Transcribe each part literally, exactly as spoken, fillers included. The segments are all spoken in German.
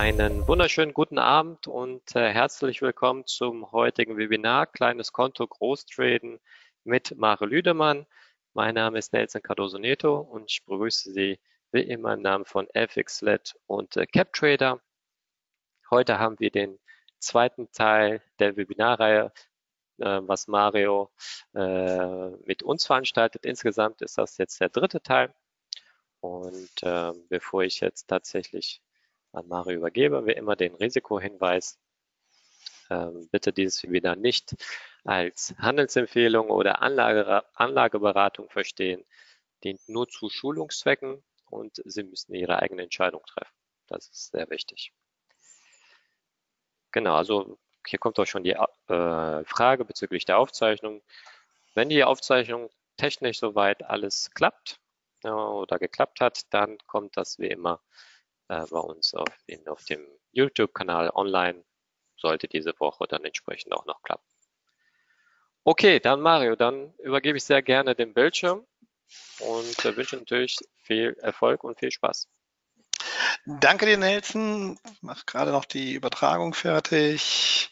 Einen wunderschönen guten Abend und äh, herzlich willkommen zum heutigen Webinar Kleines Konto Großtraden mit Mario Lüdemann. Mein Name ist Nelson Cardoso Neto und ich begrüße Sie wie immer im Namen von FXLET und äh, CapTrader. Heute haben wir den zweiten Teil der Webinarreihe, äh, was Mario äh, mit uns veranstaltet. Insgesamt ist das jetzt der dritte Teil. Und äh, bevor ich jetzt tatsächlich an Mario übergebe, wie immer den Risikohinweis. Ähm, bitte dieses Webinar nicht als Handelsempfehlung oder Anlage, Anlageberatung verstehen, dient nur zu Schulungszwecken und Sie müssen Ihre eigene Entscheidung treffen. Das ist sehr wichtig. Genau, also hier kommt auch schon die äh, Frage bezüglich der Aufzeichnung. Wenn die Aufzeichnung technisch soweit alles klappt äh, oder geklappt hat, dann kommt das wie immer äh, bei uns auf, in, auf dem YouTube-Kanal online. Sollte diese Woche dann entsprechend auch noch klappen. Okay, dann Mario, dann übergebe ich sehr gerne den Bildschirm und äh, wünsche natürlich viel Erfolg und viel Spaß. Danke dir, Nelson. Ich mache gerade noch die Übertragung fertig.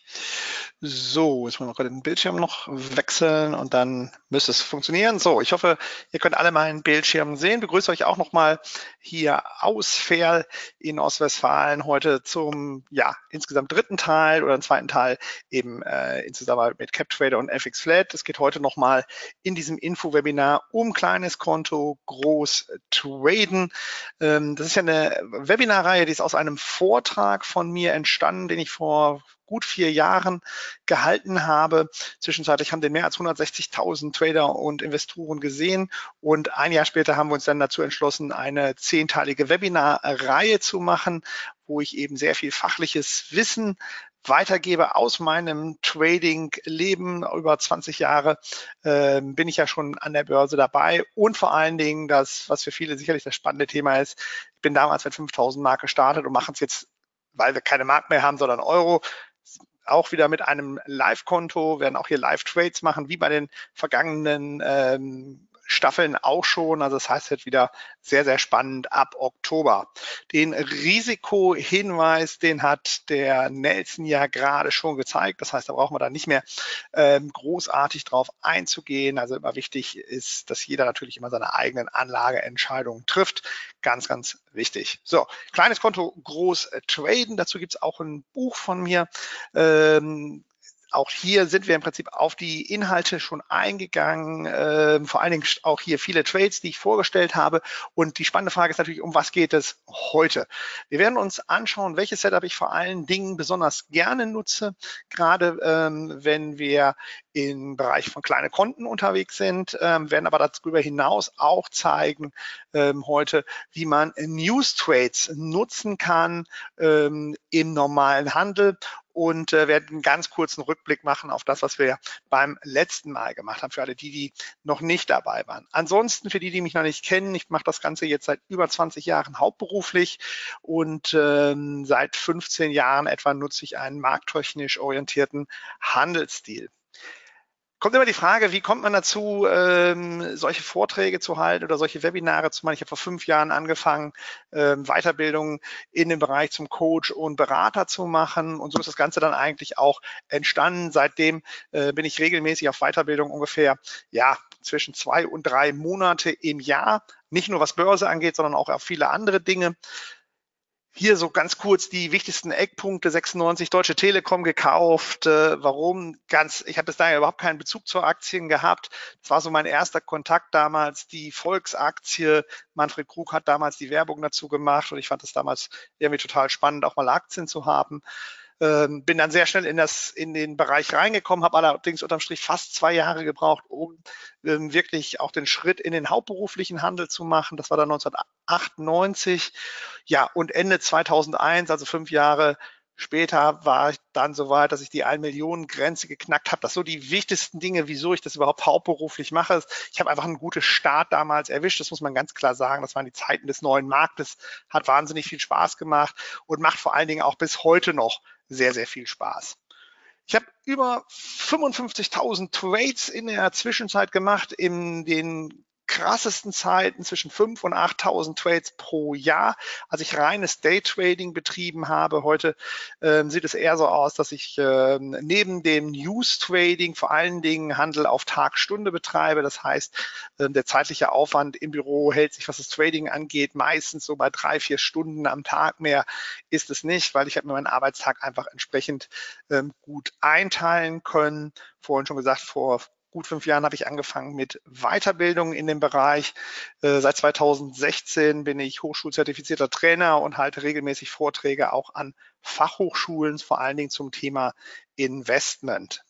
So, jetzt wollen wir gerade den Bildschirm noch wechseln und dann müsste es funktionieren. So, ich hoffe, ihr könnt alle meinen Bildschirm sehen. Begrüße euch auch nochmal hier aus Verl in Ostwestfalen heute zum, ja, insgesamt dritten Teil oder zweiten Teil eben äh, in Zusammenarbeit mit CapTrader und FXFlat. Es geht heute nochmal in diesem Info-Webinar um kleines Konto, groß traden. Ähm, das ist ja eine Webinarreihe, die ist aus einem Vortrag von mir entstanden, den ich vor gut vier Jahren gehalten habe. Zwischenzeitlich haben den mehr als hundertsechzigtausend Trader und Investoren gesehen und ein Jahr später haben wir uns dann dazu entschlossen, eine zehnteilige Webinarreihe zu machen, wo ich eben sehr viel fachliches Wissen weitergebe aus meinem Trading-Leben. Über zwanzig Jahre äh, bin ich ja schon an der Börse dabei und vor allen Dingen das, was für viele sicherlich das spannende Thema ist, ich bin damals mit fünftausend Mark gestartet und machen es jetzt, weil wir keine Mark mehr haben, sondern Euro, auch wieder mit einem Live-Konto, werden auch hier Live-Trades machen, wie bei den vergangenen ähm, Staffeln auch schon. Also das heißt jetzt wieder sehr, sehr spannend ab Oktober. Den Risikohinweis, den hat der Nelson ja gerade schon gezeigt. Das heißt, da brauchen wir da nicht mehr ähm, großartig drauf einzugehen. Also immer wichtig ist, dass jeder natürlich immer seine eigenen Anlageentscheidungen trifft. Ganz, ganz wichtig. So, kleines Konto, groß traden. Dazu gibt es auch ein Buch von mir. Ähm, Auch hier sind wir im Prinzip auf die Inhalte schon eingegangen, äh, vor allen Dingen auch hier viele Trades, die ich vorgestellt habe. Und die spannende Frage ist natürlich, um was geht es heute? Wir werden uns anschauen, welches Setup ich vor allen Dingen besonders gerne nutze, gerade ähm, wenn wir im Bereich von kleinen Konten unterwegs sind, ähm, werden aber darüber hinaus auch zeigen ähm, heute, wie man News Trades nutzen kann ähm, im normalen Handel und äh, werden einen ganz kurzen Rückblick machen auf das, was wir beim letzten Mal gemacht haben, für alle die, die noch nicht dabei waren. Ansonsten, für die, die mich noch nicht kennen, ich mache das Ganze jetzt seit über zwanzig Jahren hauptberuflich und ähm, seit fünfzehn Jahren etwa nutze ich einen markttechnisch orientierten Handelsstil. Kommt immer die Frage, wie kommt man dazu, ähm, solche Vorträge zu halten oder solche Webinare zu machen? Ich habe vor fünf Jahren angefangen, ähm, Weiterbildung in dem Bereich zum Coach und Berater zu machen und so ist das Ganze dann eigentlich auch entstanden. Seitdem äh, bin ich regelmäßig auf Weiterbildung ungefähr, ja, zwischen zwei und drei Monate im Jahr. Nicht nur was Börse angeht, sondern auch auf viele andere Dinge. Hier so ganz kurz die wichtigsten Eckpunkte. sechsundneunzig Deutsche Telekom gekauft. Äh, warum? Ganz, ich habe bis dahin überhaupt keinen Bezug zu Aktien gehabt. Das war so mein erster Kontakt damals, die Volksaktie. Manfred Krug hat damals die Werbung dazu gemacht und ich fand es damals irgendwie total spannend, auch mal Aktien zu haben. Ähm, bin dann sehr schnell in, das, in den Bereich reingekommen, habe allerdings unterm Strich fast zwei Jahre gebraucht, um ähm, wirklich auch den Schritt in den hauptberuflichen Handel zu machen. Das war dann neunzehnhundertachtundneunzig. Ja, und Ende zweitausendeins, also fünf Jahre später, war ich dann so weit, dass ich die ein-Millionen-Grenze geknackt habe. Das sind so die wichtigsten Dinge, wieso ich das überhaupt hauptberuflich mache. Ich habe einfach einen guten Start damals erwischt, das muss man ganz klar sagen. Das waren die Zeiten des neuen Marktes, hat wahnsinnig viel Spaß gemacht und macht vor allen Dingen auch bis heute noch sehr, sehr viel Spaß. Ich habe über fünfundfünfzigtausend Trades in der Zwischenzeit gemacht in den krassesten Zeiten zwischen fünftausend und achttausend Trades pro Jahr, als ich reines Daytrading betrieben habe. Heute äh, sieht es eher so aus, dass ich äh, neben dem News Trading vor allen Dingen Handel auf Tag, Stunde betreibe. Das heißt, äh, der zeitliche Aufwand im Büro hält sich, was das Trading angeht, meistens so bei drei, vier Stunden am Tag. Mehr ist es nicht, weil ich habe mir meinen Arbeitstag einfach entsprechend ähm, gut einteilen können. Vorhin schon gesagt, vor gut fünf Jahren habe ich angefangen mit Weiterbildung in dem Bereich. Äh, seit zweitausendsechzehn bin ich hochschulzertifizierter Trainer und halte regelmäßig Vorträge auch an Fachhochschulen, vor allen Dingen zum Thema Investment.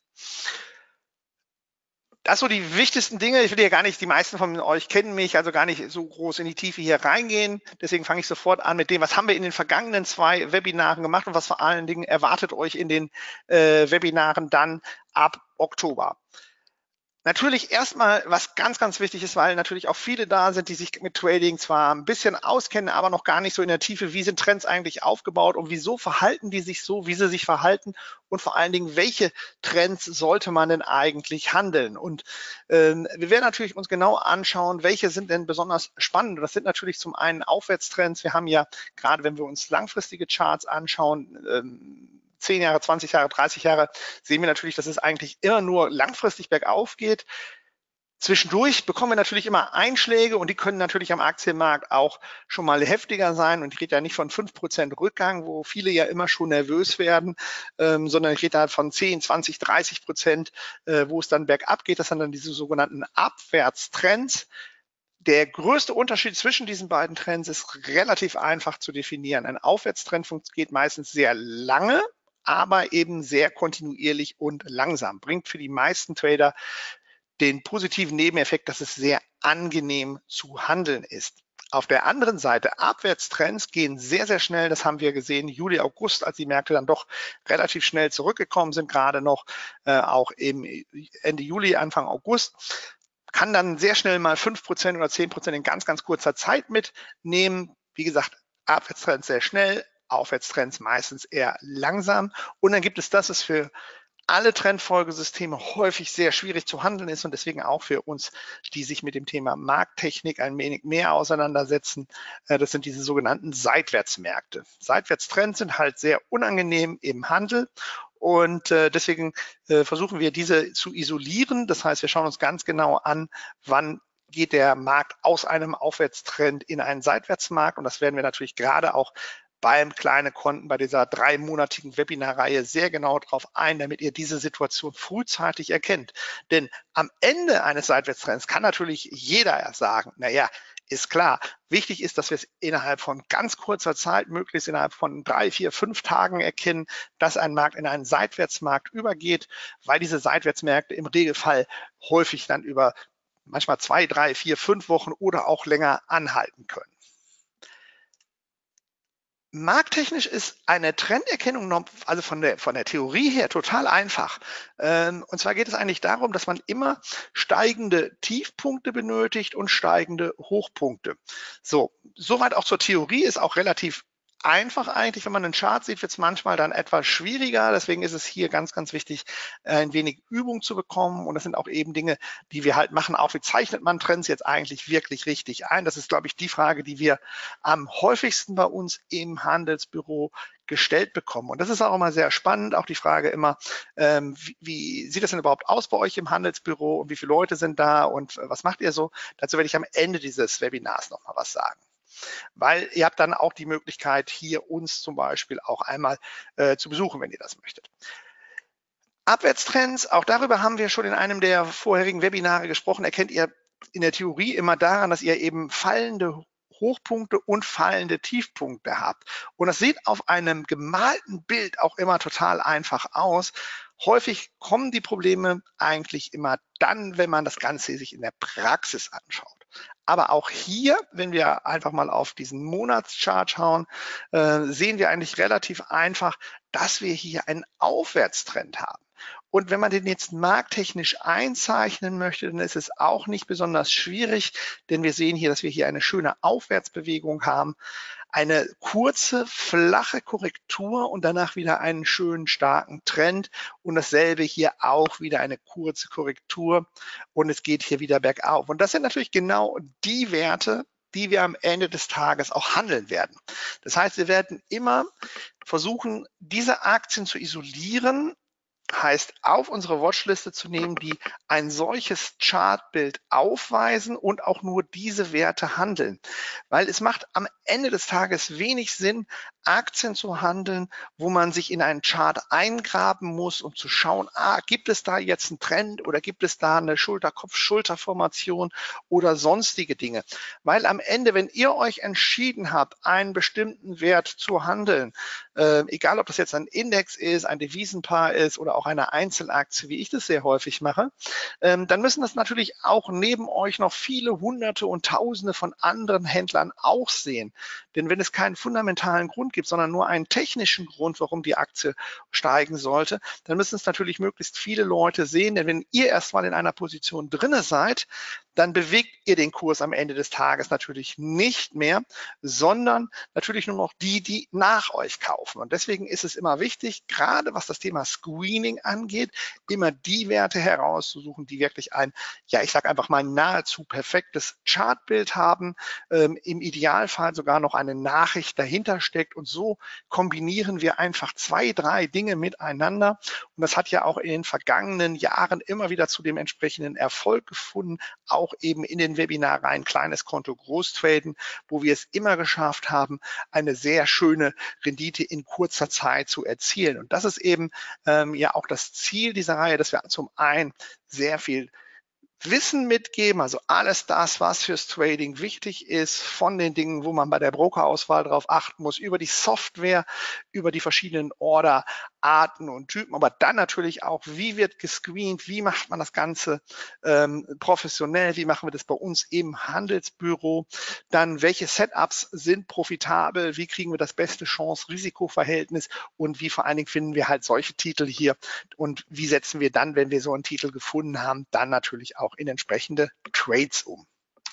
Das so die wichtigsten Dinge. Ich will ja gar nicht, die meisten von euch kennen mich, also gar nicht so groß in die Tiefe hier reingehen. Deswegen fange ich sofort an mit dem, was haben wir in den vergangenen zwei Webinaren gemacht und was vor allen Dingen erwartet euch in den äh, Webinaren dann ab Oktober. Natürlich erstmal, was ganz, ganz wichtig ist, weil natürlich auch viele da sind, die sich mit Trading zwar ein bisschen auskennen, aber noch gar nicht so in der Tiefe, wie sind Trends eigentlich aufgebaut und wieso verhalten die sich so, wie sie sich verhalten und vor allen Dingen, welche Trends sollte man denn eigentlich handeln? Und ähm, wir werden natürlich uns genau anschauen, welche sind denn besonders spannend. Das sind natürlich zum einen Aufwärtstrends. Wir haben ja, gerade wenn wir uns langfristige Charts anschauen, ähm, zehn Jahre, zwanzig Jahre, dreißig Jahre, sehen wir natürlich, dass es eigentlich immer nur langfristig bergauf geht. Zwischendurch bekommen wir natürlich immer Einschläge und die können natürlich am Aktienmarkt auch schon mal heftiger sein. Und ich rede ja nicht von fünf Prozent Rückgang, wo viele ja immer schon nervös werden, ähm, sondern ich rede halt von zehn, zwanzig, dreißig Prozent, äh, wo es dann bergab geht. Das sind dann diese sogenannten Abwärtstrends. Der größte Unterschied zwischen diesen beiden Trends ist relativ einfach zu definieren. Ein Aufwärtstrend geht meistens sehr lange, aber eben sehr kontinuierlich und langsam. Bringt für die meisten Trader den positiven Nebeneffekt, dass es sehr angenehm zu handeln ist. Auf der anderen Seite, Abwärtstrends gehen sehr, sehr schnell. Das haben wir gesehen, Juli, August, als die Märkte dann doch relativ schnell zurückgekommen sind, gerade noch äh, auch im Ende Juli, Anfang August. Kann dann sehr schnell mal fünf Prozent oder zehn Prozent in ganz, ganz kurzer Zeit mitnehmen. Wie gesagt, Abwärtstrends sehr schnell, Aufwärtstrends meistens eher langsam. Und dann gibt es das, was für alle Trendfolgesysteme häufig sehr schwierig zu handeln ist und deswegen auch für uns, die sich mit dem Thema Markttechnik ein wenig mehr auseinandersetzen. Das sind diese sogenannten Seitwärtsmärkte. Seitwärtstrends sind halt sehr unangenehm im Handel. Und äh, deswegen äh, versuchen wir diese zu isolieren. Das heißt, wir schauen uns ganz genau an, wann geht der Markt aus einem Aufwärtstrend in einen Seitwärtsmarkt. Und das werden wir natürlich gerade auch beim kleine Konten, bei dieser dreimonatigen Webinarreihe sehr genau drauf ein, damit ihr diese Situation frühzeitig erkennt. Denn am Ende eines Seitwärtstrends kann natürlich jeder sagen, naja, ist klar. Wichtig ist, dass wir es innerhalb von ganz kurzer Zeit, möglichst innerhalb von drei, vier, fünf Tagen erkennen, dass ein Markt in einen Seitwärtsmarkt übergeht, weil diese Seitwärtsmärkte im Regelfall häufig dann über manchmal zwei, drei, vier, fünf Wochen oder auch länger anhalten können. Markttechnisch ist eine Trenderkennung, also von der, von der Theorie her, total einfach. Und zwar geht es eigentlich darum, dass man immer steigende Tiefpunkte benötigt und steigende Hochpunkte. So, soweit auch zur Theorie, ist auch relativ einfach eigentlich. Wenn man einen Chart sieht, wird es manchmal dann etwas schwieriger. Deswegen ist es hier ganz, ganz wichtig, ein wenig Übung zu bekommen. Und das sind auch eben Dinge, die wir halt machen. Auch wie zeichnet man Trends jetzt eigentlich wirklich richtig ein? Das ist, glaube ich, die Frage, die wir am häufigsten bei uns im Handelsbüro gestellt bekommen. Und das ist auch immer sehr spannend. Auch die Frage immer, ähm, wie, wie sieht das denn überhaupt aus bei euch im Handelsbüro und wie viele Leute sind da und was macht ihr so? Dazu werde ich am Ende dieses Webinars noch mal was sagen. Weil ihr habt dann auch die Möglichkeit, hier uns zum Beispiel auch einmal äh, zu besuchen, wenn ihr das möchtet. Abwärtstrends, auch darüber haben wir schon in einem der vorherigen Webinare gesprochen, erkennt ihr in der Theorie immer daran, dass ihr eben fallende Hochpunkte und fallende Tiefpunkte habt. Und das sieht auf einem gemalten Bild auch immer total einfach aus. Häufig kommen die Probleme eigentlich immer dann, wenn man das Ganze sich in der Praxis anschaut. Aber auch hier, wenn wir einfach mal auf diesen Monatschart schauen, äh, sehen wir eigentlich relativ einfach, dass wir hier einen Aufwärtstrend haben. Und wenn man den jetzt markttechnisch einzeichnen möchte, dann ist es auch nicht besonders schwierig, denn wir sehen hier, dass wir hier eine schöne Aufwärtsbewegung haben, eine kurze, flache Korrektur und danach wieder einen schönen, starken Trend und dasselbe hier auch wieder eine kurze Korrektur und es geht hier wieder bergauf. Und das sind natürlich genau die Werte, die wir am Ende des Tages auch handeln werden. Das heißt, wir werden immer versuchen, diese Aktien zu isolieren, heißt auf unsere Watchliste zu nehmen, die ein solches Chartbild aufweisen und auch nur diese Werte handeln. Weil es macht am Ende des Tages wenig Sinn, Aktien zu handeln, wo man sich in einen Chart eingraben muss, um zu schauen, ah, gibt es da jetzt einen Trend oder gibt es da eine Schulter-Kopf-Schulter-Formation oder sonstige Dinge. Weil am Ende, wenn ihr euch entschieden habt, einen bestimmten Wert zu handeln, äh, egal ob das jetzt ein Index ist, ein Devisenpaar ist oder auch eine Einzelaktie, wie ich das sehr häufig mache, ähm, dann müssen das natürlich auch neben euch noch viele Hunderte und Tausende von anderen Händlern auch sehen. Denn wenn es keinen fundamentalen Grund gibt, sondern nur einen technischen Grund, warum die Aktie steigen sollte, dann müssen es natürlich möglichst viele Leute sehen. Denn wenn ihr erstmal in einer Position drinne seid, dann bewegt ihr den Kurs am Ende des Tages natürlich nicht mehr, sondern natürlich nur noch die, die nach euch kaufen. Und deswegen ist es immer wichtig, gerade was das Thema Screening angeht, immer die Werte herauszusuchen, die wirklich ein, ja, ich sage einfach mal nahezu perfektes Chartbild haben, ähm, im Idealfall sogar noch eine Nachricht dahinter steckt und so kombinieren wir einfach zwei, drei Dinge miteinander und das hat ja auch in den vergangenen Jahren immer wieder zu dem entsprechenden Erfolg gefunden, auch eben in den Webinarreihen kleines Konto Großtraden, wo wir es immer geschafft haben, eine sehr schöne Rendite in kurzer Zeit zu erzielen. Und das ist eben ähm, ja auch das Ziel dieser Reihe, dass wir zum einen sehr viel Wissen mitgeben, also alles das, was fürs Trading wichtig ist, von den Dingen, wo man bei der Brokerauswahl drauf achten muss, über die Software, über die verschiedenen Orderarten und Typen, aber dann natürlich auch, wie wird gescreent, wie macht man das Ganze ähm, professionell, wie machen wir das bei uns im Handelsbüro, dann welche Setups sind profitabel, wie kriegen wir das beste Chance-Risiko-Verhältnis und wie vor allen Dingen finden wir halt solche Titel hier und wie setzen wir dann, wenn wir so einen Titel gefunden haben, dann natürlich auch in entsprechende Trades um.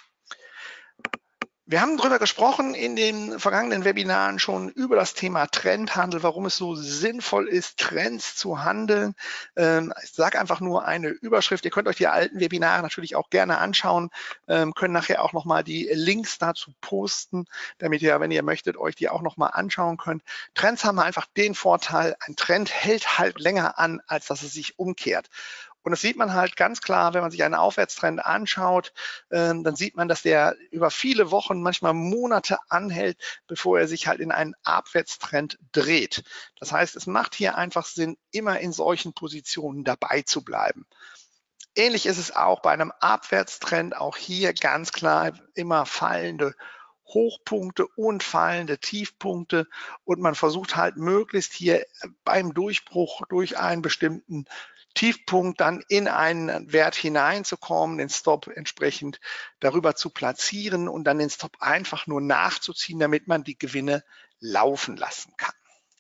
Wir haben darüber gesprochen in den vergangenen Webinaren schon über das Thema Trendhandel, warum es so sinnvoll ist, Trends zu handeln. Ich sage einfach nur eine Überschrift. Ihr könnt euch die alten Webinare natürlich auch gerne anschauen, können nachher auch nochmal die Links dazu posten, damit ihr, wenn ihr möchtet, euch die auch nochmal anschauen könnt. Trends haben einfach den Vorteil, ein Trend hält halt länger an, als dass es sich umkehrt. Und das sieht man halt ganz klar, wenn man sich einen Aufwärtstrend anschaut, ähm, dann sieht man, dass der über viele Wochen, manchmal Monate anhält, bevor er sich halt in einen Abwärtstrend dreht. Das heißt, es macht hier einfach Sinn, immer in solchen Positionen dabei zu bleiben. Ähnlich ist es auch bei einem Abwärtstrend, auch hier ganz klar immer fallende Hochpunkte und fallende Tiefpunkte und man versucht halt möglichst hier beim Durchbruch durch einen bestimmten Tiefpunkt dann in einen Wert hineinzukommen, den Stop entsprechend darüber zu platzieren und dann den Stop einfach nur nachzuziehen, damit man die Gewinne laufen lassen kann.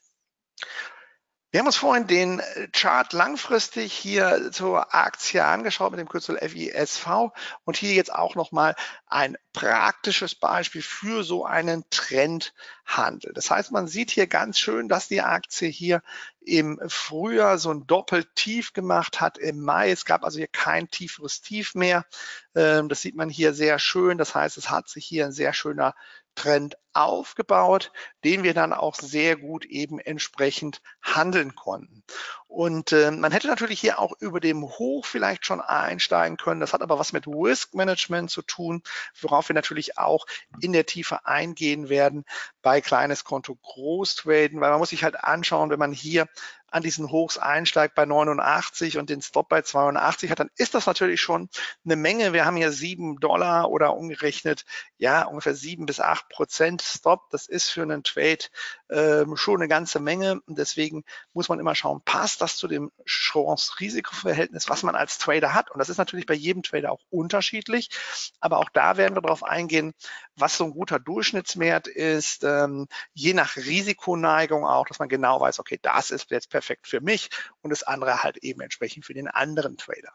Wir haben uns vorhin den Chart langfristig hier zur Aktie angeschaut mit dem Kürzel F I S V und hier jetzt auch nochmal ein praktisches Beispiel für so einen Trendhandel. Das heißt, man sieht hier ganz schön, dass die Aktie hier im Frühjahr so ein Doppeltief gemacht hat im Mai. Es gab also hier kein tieferes Tief mehr. Das sieht man hier sehr schön. Das heißt, es hat sich hier ein sehr schöner Trend aufgebaut, den wir dann auch sehr gut eben entsprechend handeln konnten. Und äh, man hätte natürlich hier auch über dem Hoch vielleicht schon einsteigen können. Das hat aber was mit Risk Management zu tun, worauf wir natürlich auch in der Tiefe eingehen werden bei kleines Konto Großtraden, weil man muss sich halt anschauen, wenn man hier an diesen Hochs einsteigt bei neunundachtzig und den Stop bei zweiundachtzig hat, dann ist das natürlich schon eine Menge. Wir haben hier sieben Dollar oder umgerechnet, ja, ungefähr sieben bis acht Prozent Stop. Das ist für einen Trade ähm, schon eine ganze Menge. Und deswegen muss man immer schauen, passt das zu dem Chance-Risiko-Verhältnis, was man als Trader hat. Und das ist natürlich bei jedem Trader auch unterschiedlich. Aber auch da werden wir darauf eingehen, was so ein guter Durchschnittswert ist, ähm, je nach Risikoneigung auch, dass man genau weiß, okay, das ist jetzt perfekt für mich und das andere halt eben entsprechend für den anderen Trader.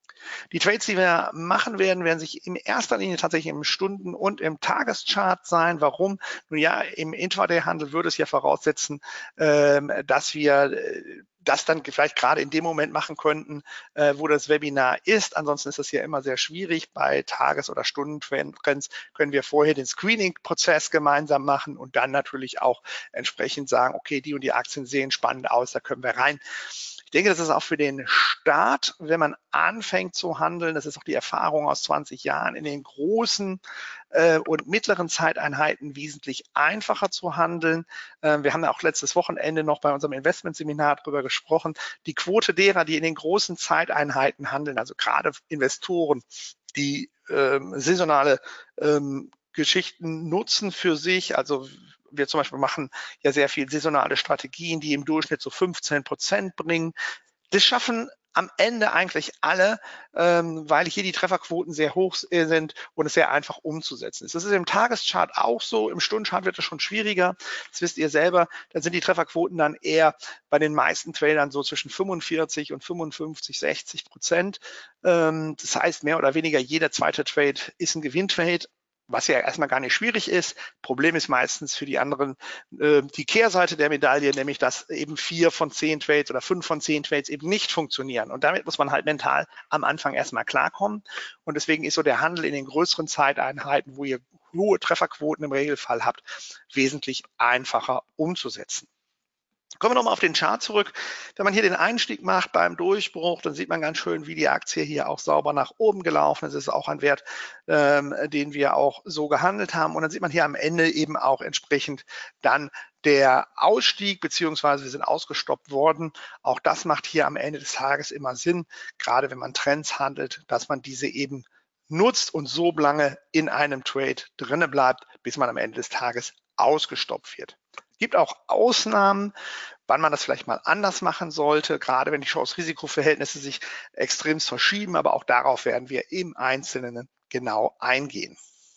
Die Trades, die wir machen werden, werden sich in erster Linie tatsächlich im Stunden- und im Tageschart sein. Warum? Nun ja, im Intraday-Handel würde es ja voraussetzen, ähm, dass wir äh, das dann vielleicht gerade in dem Moment machen könnten, äh, wo das Webinar ist. Ansonsten ist das ja immer sehr schwierig. Bei Tages- oder Stundentrends können wir vorher den Screening-Prozess gemeinsam machen und dann natürlich auch entsprechend sagen, okay, die und die Aktien sehen spannend aus, da können wir rein. Ich denke, das ist auch für den Start, wenn man anfängt zu handeln, das ist auch die Erfahrung aus zwanzig Jahren, in den großen äh, und mittleren Zeiteinheiten wesentlich einfacher zu handeln. Äh, wir haben ja auch letztes Wochenende noch bei unserem Investmentseminar darüber gesprochen. Die Quote derer, die in den großen Zeiteinheiten handeln, also gerade Investoren, die ähm, saisonale ähm, Geschichten nutzen für sich, also wir zum Beispiel machen ja sehr viel saisonale Strategien, die im Durchschnitt so fünfzehn Prozent bringen. Das schaffen am Ende eigentlich alle, ähm, weil hier die Trefferquoten sehr hoch sind und es sehr einfach umzusetzen ist. Das ist im Tageschart auch so, im Stundenchart wird es schon schwieriger, das wisst ihr selber, da sind die Trefferquoten dann eher bei den meisten Tradern so zwischen fünfundvierzig und fünfundfünfzig, sechzig Prozent. Ähm, das heißt, mehr oder weniger jeder zweite Trade ist ein Gewinntrade, was ja erstmal gar nicht schwierig ist. Problem ist meistens für die anderen äh, die Kehrseite der Medaille, nämlich dass eben vier von zehn Trades oder fünf von zehn Trades eben nicht funktionieren. Und damit muss man halt mental am Anfang erstmal klarkommen. Und deswegen ist so der Handel in den größeren Zeiteinheiten, wo ihr hohe Trefferquoten im Regelfall habt, wesentlich einfacher umzusetzen. Kommen wir nochmal auf den Chart zurück. Wenn man hier den Einstieg macht beim Durchbruch, dann sieht man ganz schön, wie die Aktie hier auch sauber nach oben gelaufen ist. Das ist auch ein Wert, ähm, den wir auch so gehandelt haben. Und dann sieht man hier am Ende eben auch entsprechend dann der Ausstieg, beziehungsweise wir sind ausgestoppt worden. Auch das macht hier am Ende des Tages immer Sinn, gerade wenn man Trends handelt, dass man diese eben nutzt und so lange in einem Trade drinne bleibt, bis man am Ende des Tages ausgestoppt wird. Es gibt auch Ausnahmen, wann man das vielleicht mal anders machen sollte, gerade wenn die Chance-Risiko-Verhältnisse sich extrem verschieben, aber auch darauf werden wir im Einzelnen genau eingehen.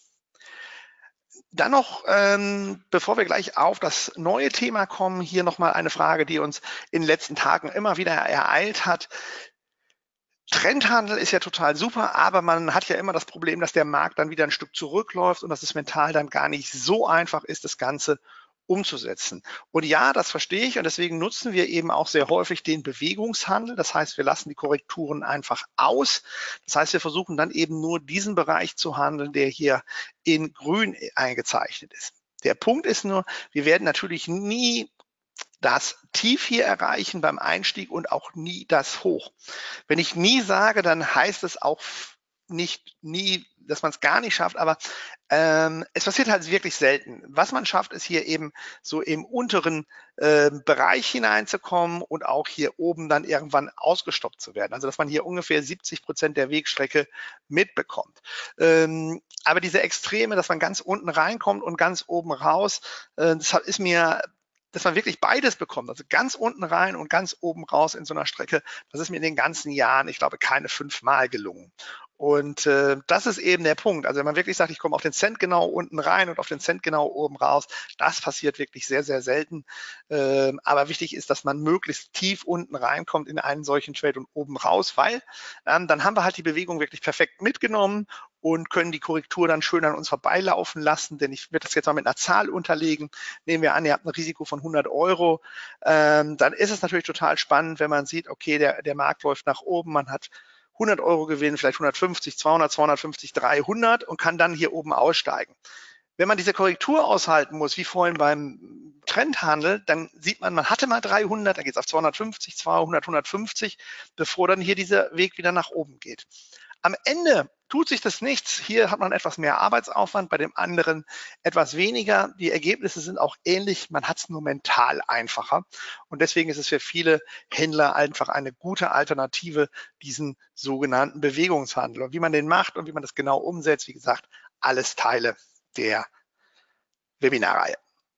Dann noch, ähm, bevor wir gleich auf das neue Thema kommen, hier nochmal eine Frage, die uns in den letzten Tagen immer wieder ereilt hat. Trendhandel ist ja total super, aber man hat ja immer das Problem, dass der Markt dann wieder ein Stück zurückläuft und dass es mental dann gar nicht so einfach ist, das Ganze umzusetzen. Und ja, das verstehe ich und deswegen nutzen wir eben auch sehr häufig den Bewegungshandel. Das heißt, wir lassen die Korrekturen einfach aus. Das heißt, wir versuchen dann eben nur diesen Bereich zu handeln, der hier in grün eingezeichnet ist. Der Punkt ist nur, wir werden natürlich nie das Tief hier erreichen beim Einstieg und auch nie das Hoch. Wenn ich nie sage, dann heißt es auch nicht nie, dass man es gar nicht schafft, aber ähm, es passiert halt wirklich selten. Was man schafft, ist hier eben so im unteren äh, Bereich hineinzukommen und auch hier oben dann irgendwann ausgestoppt zu werden. Also dass man hier ungefähr siebzig Prozent der Wegstrecke mitbekommt. Ähm, aber diese Extreme, dass man ganz unten reinkommt und ganz oben raus, äh, das ist mir dass man wirklich beides bekommt, also ganz unten rein und ganz oben raus in so einer Strecke, das ist mir in den ganzen Jahren, ich glaube, keine fünfmal gelungen. Und äh, das ist eben der Punkt. Also wenn man wirklich sagt, ich komme auf den Cent genau unten rein und auf den Cent genau oben raus, das passiert wirklich sehr, sehr selten. Ähm, aber wichtig ist, dass man möglichst tief unten reinkommt in einen solchen Trade und oben raus, weil ähm, dann haben wir halt die Bewegung wirklich perfekt mitgenommen und können die Korrektur dann schön an uns vorbeilaufen lassen, denn ich werde das jetzt mal mit einer Zahl unterlegen. Nehmen wir an, ihr habt ein Risiko von hundert Euro, ähm, dann ist es natürlich total spannend, wenn man sieht, okay, der, der Markt läuft nach oben, man hat hundert Euro Gewinn, vielleicht hundertfünfzig, zweihundert, zweihundertfünfzig, dreihundert und kann dann hier oben aussteigen. Wenn man diese Korrektur aushalten muss, wie vorhin beim Trendhandel, dann sieht man, man hatte mal dreihundert, dann geht es auf zweihundertfünfzig, zweihundert, hundertfünfzig, bevor dann hier dieser Weg wieder nach oben geht. Am Ende tut sich das nichts. Hier hat man etwas mehr Arbeitsaufwand, bei dem anderen etwas weniger. Die Ergebnisse sind auch ähnlich, man hat es nur mental einfacher. Und deswegen ist es für viele Händler einfach eine gute Alternative, diesen sogenannten Bewegungshandel. Und wie man den macht und wie man das genau umsetzt, wie gesagt, alles Teile der Webinarreihe.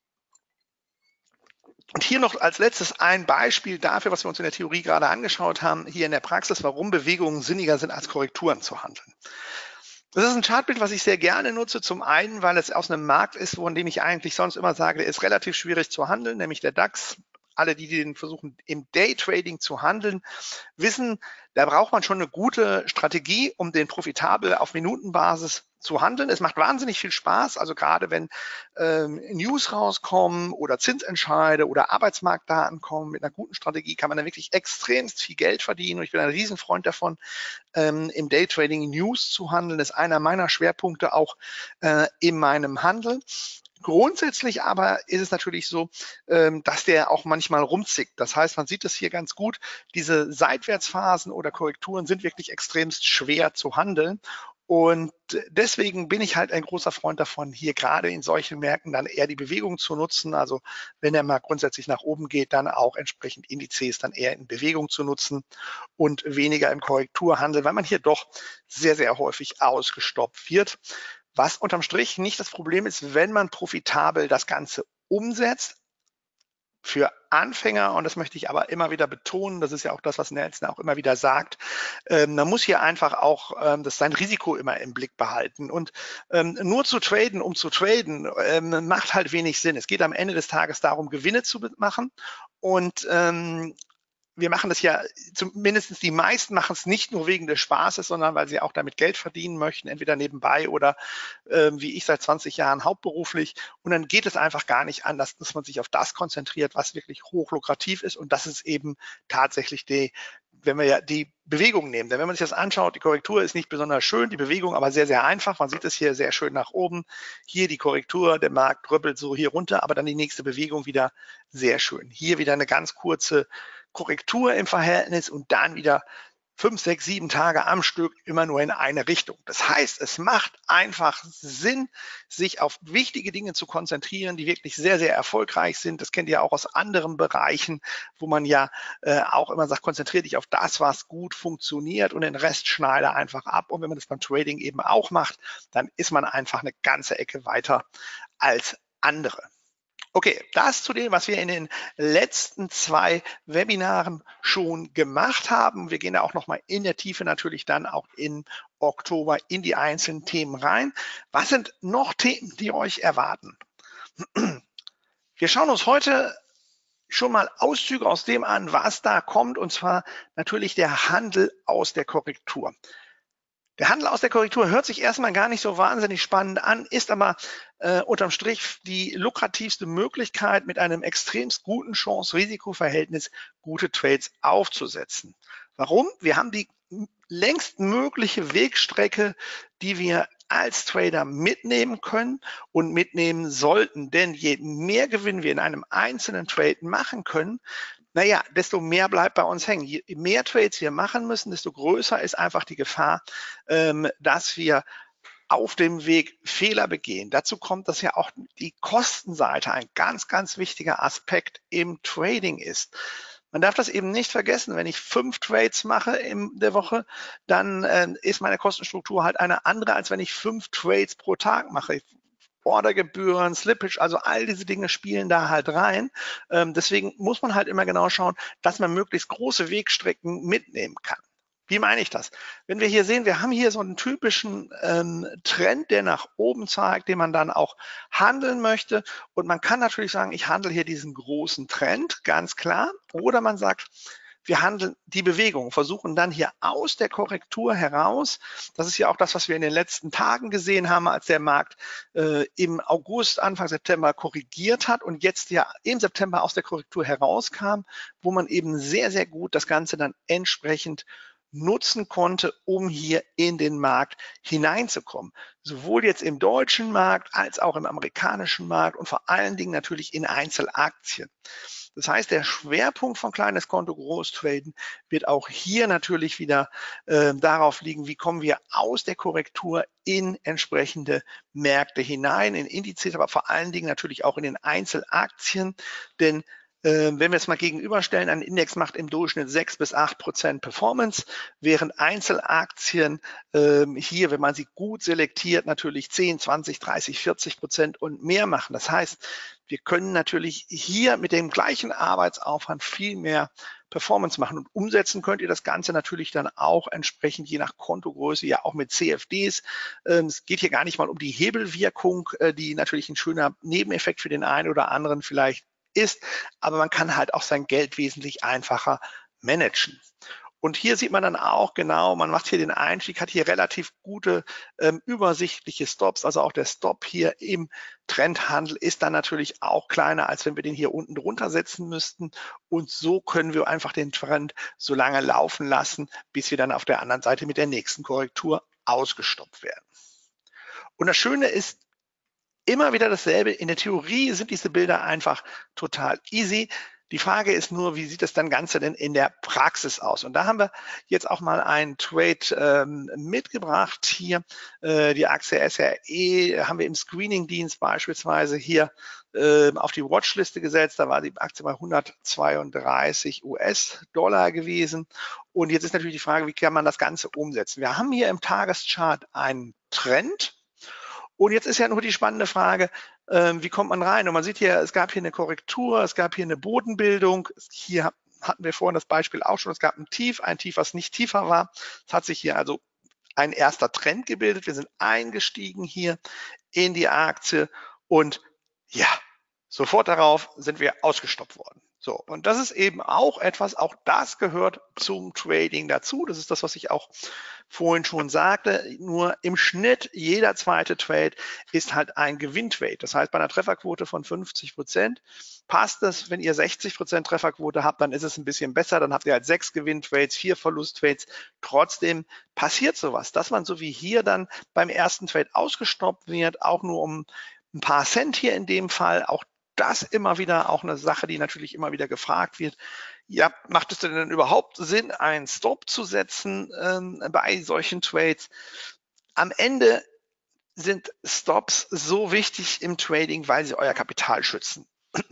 Und hier noch als letztes ein Beispiel dafür, was wir uns in der Theorie gerade angeschaut haben, hier in der Praxis, warum Bewegungen sinniger sind, als Korrekturen zu handeln. Das ist ein Chartbild, was ich sehr gerne nutze. Zum einen, weil es aus einem Markt ist, von dem ich eigentlich sonst immer sage, der ist relativ schwierig zu handeln, nämlich der DAX. Alle, die den versuchen, im Daytrading zu handeln, wissen, da braucht man schon eine gute Strategie, um den profitabel auf Minutenbasis zu handeln. Es macht wahnsinnig viel Spaß, also gerade wenn ähm, News rauskommen oder Zinsentscheide oder Arbeitsmarktdaten kommen, mit einer guten Strategie kann man da wirklich extremst viel Geld verdienen. Und ich bin ein Riesenfreund davon, ähm, im Daytrading News zu handeln. Das ist einer meiner Schwerpunkte auch äh, in meinem Handel. Grundsätzlich aber ist es natürlich so, dass der auch manchmal rumzickt. Das heißt, man sieht es hier ganz gut, diese Seitwärtsphasen oder Korrekturen sind wirklich extremst schwer zu handeln. Und deswegen bin ich halt ein großer Freund davon, hier gerade in solchen Märkten dann eher die Bewegung zu nutzen. Also wenn der Markt grundsätzlich nach oben geht, dann auch entsprechend Indizes dann eher in Bewegung zu nutzen und weniger im Korrekturhandel, weil man hier doch sehr, sehr häufig ausgestoppt wird. Was unterm Strich nicht das Problem ist, wenn man profitabel das Ganze umsetzt. Für Anfänger, und das möchte ich aber immer wieder betonen, das ist ja auch das, was Nelson auch immer wieder sagt, ähm, man muss hier einfach auch ähm, das sein Risiko immer im Blick behalten. Und ähm, nur zu traden, um zu traden, ähm, macht halt wenig Sinn. Es geht am Ende des Tages darum, Gewinne zu machen. Und ähm, wir machen das ja, zumindest die meisten machen es nicht nur wegen des Spaßes, sondern weil sie auch damit Geld verdienen möchten, entweder nebenbei oder äh, wie ich seit zwanzig Jahren hauptberuflich. Und dann geht es einfach gar nicht anders, dass man sich auf das konzentriert, was wirklich hochlukrativ ist. Und das ist eben tatsächlich die, wenn wir ja die Bewegung nehmen. Denn wenn man sich das anschaut, die Korrektur ist nicht besonders schön, die Bewegung aber sehr, sehr einfach. Man sieht es hier sehr schön nach oben. Hier die Korrektur, der Markt drüppelt so hier runter, aber dann die nächste Bewegung wieder sehr schön. Hier wieder eine ganz kurze Korrektur im Verhältnis und dann wieder fünf, sechs, sieben Tage am Stück immer nur in eine Richtung. Das heißt, es macht einfach Sinn, sich auf wichtige Dinge zu konzentrieren, die wirklich sehr, sehr erfolgreich sind. Das kennt ihr auch aus anderen Bereichen, wo man ja äh, auch immer sagt, konzentriere dich auf das, was gut funktioniert und den Rest schneide einfach ab. Und wenn man das beim Trading eben auch macht, dann ist man einfach eine ganze Ecke weiter als andere. Okay, das zu dem, was wir in den letzten zwei Webinaren schon gemacht haben. Wir gehen da auch nochmal in der Tiefe natürlich dann auch im Oktober in die einzelnen Themen rein. Was sind noch Themen, die euch erwarten? Wir schauen uns heute schon mal Auszüge aus dem an, was da kommt, und zwar natürlich der Handel aus der Korrektur. Der Handel aus der Korrektur hört sich erstmal gar nicht so wahnsinnig spannend an, ist aber äh, unterm Strich die lukrativste Möglichkeit, mit einem extremst guten Chance-Risiko-Verhältnis gute Trades aufzusetzen. Warum? Wir haben die längst mögliche Wegstrecke, die wir als Trader mitnehmen können und mitnehmen sollten. Denn je mehr Gewinn wir in einem einzelnen Trade machen können, naja, desto mehr bleibt bei uns hängen. Je mehr Trades wir machen müssen, desto größer ist einfach die Gefahr, ähm, dass wir auf dem Weg Fehler begehen. Dazu kommt, dass ja auch die Kostenseite ein ganz, ganz wichtiger Aspekt im Trading ist. Man darf das eben nicht vergessen, wenn ich fünf Trades mache in der Woche, dann äh, ist meine Kostenstruktur halt eine andere, als wenn ich fünf Trades pro Tag mache. Ordergebühren, Slippage, also all diese Dinge spielen da halt rein. Ähm, deswegen muss man halt immer genau schauen, dass man möglichst große Wegstrecken mitnehmen kann. Wie meine ich das? Wenn wir hier sehen, wir haben hier so einen typischen ähm, Trend, der nach oben zeigt, den man dann auch handeln möchte. Und man kann natürlich sagen, ich handle hier diesen großen Trend, ganz klar. Oder man sagt, wir handeln die Bewegung, versuchen dann hier aus der Korrektur heraus, das ist ja auch das, was wir in den letzten Tagen gesehen haben, als der Markt äh, im August, Anfang September korrigiert hat und jetzt ja im September aus der Korrektur herauskam, wo man eben sehr, sehr gut das Ganze dann entsprechend nutzen konnte, um hier in den Markt hineinzukommen. Sowohl jetzt im deutschen Markt als auch im amerikanischen Markt und vor allen Dingen natürlich in Einzelaktien. Das heißt, der Schwerpunkt von kleines Konto Großtraden wird auch hier natürlich wieder äh, darauf liegen, wie kommen wir aus der Korrektur in entsprechende Märkte hinein, in Indizes, aber vor allen Dingen natürlich auch in den Einzelaktien, denn wenn wir es mal gegenüberstellen, ein Index macht im Durchschnitt sechs bis acht Prozent Performance, während Einzelaktien äh, hier, wenn man sie gut selektiert, natürlich zehn, zwanzig, dreißig, vierzig Prozent und mehr machen. Das heißt, wir können natürlich hier mit dem gleichen Arbeitsaufwand viel mehr Performance machen. Und umsetzen könnt ihr das Ganze natürlich dann auch entsprechend je nach Kontogröße ja auch mit C F Ds. Ähm, es geht hier gar nicht mal um die Hebelwirkung, äh, die natürlich ein schöner Nebeneffekt für den einen oder anderen vielleicht ist, aber man kann halt auch sein Geld wesentlich einfacher managen. Und hier sieht man dann auch genau, man macht hier den Einstieg, hat hier relativ gute ähm, übersichtliche Stops, also auch der Stop hier im Trendhandel ist dann natürlich auch kleiner, als wenn wir den hier unten drunter setzen müssten. Und so können wir einfach den Trend so lange laufen lassen, bis wir dann auf der anderen Seite mit der nächsten Korrektur ausgestoppt werden. Und das Schöne ist, immer wieder dasselbe. In der Theorie sind diese Bilder einfach total easy. Die Frage ist nur, wie sieht das dann Ganze denn in der Praxis aus? Und da haben wir jetzt auch mal einen Trade ähm, mitgebracht. Hier äh, die Aktie S R E haben wir im Screening-Dienst beispielsweise hier äh, auf die Watchliste gesetzt. Da war die Aktie bei hundertzweiunddreißig US-Dollar gewesen. Und jetzt ist natürlich die Frage, wie kann man das Ganze umsetzen? Wir haben hier im Tageschart einen Trend. Und jetzt ist ja nur die spannende Frage, äh, wie kommt man rein? Und man sieht hier, es gab hier eine Korrektur, es gab hier eine Bodenbildung. Hier hatten wir vorhin das Beispiel auch schon, es gab ein Tief, ein Tief, was nicht tiefer war. Es hat sich hier also ein erster Trend gebildet. Wir sind eingestiegen hier in die Aktie und ja, sofort darauf sind wir ausgestoppt worden. So, und das ist eben auch etwas, auch das gehört zum Trading dazu. Das ist das, was ich auch vorhin schon sagte. Nur im Schnitt jeder zweite Trade ist halt ein Gewinntrade. Das heißt, bei einer Trefferquote von fünfzig Prozent passt es. Wenn ihr sechzig Prozent Trefferquote habt, dann ist es ein bisschen besser. Dann habt ihr halt sechs Gewinntrades, vier Verlusttrades. Trotzdem passiert sowas, dass man so wie hier dann beim ersten Trade ausgestoppt wird, auch nur um ein paar Cent hier in dem Fall. Auch das immer wieder auch eine Sache, die natürlich immer wieder gefragt wird. Ja, macht es denn überhaupt Sinn, einen Stop zu setzen ähm, bei solchen Trades? Am Ende sind Stops so wichtig im Trading, weil sie euer Kapital schützen.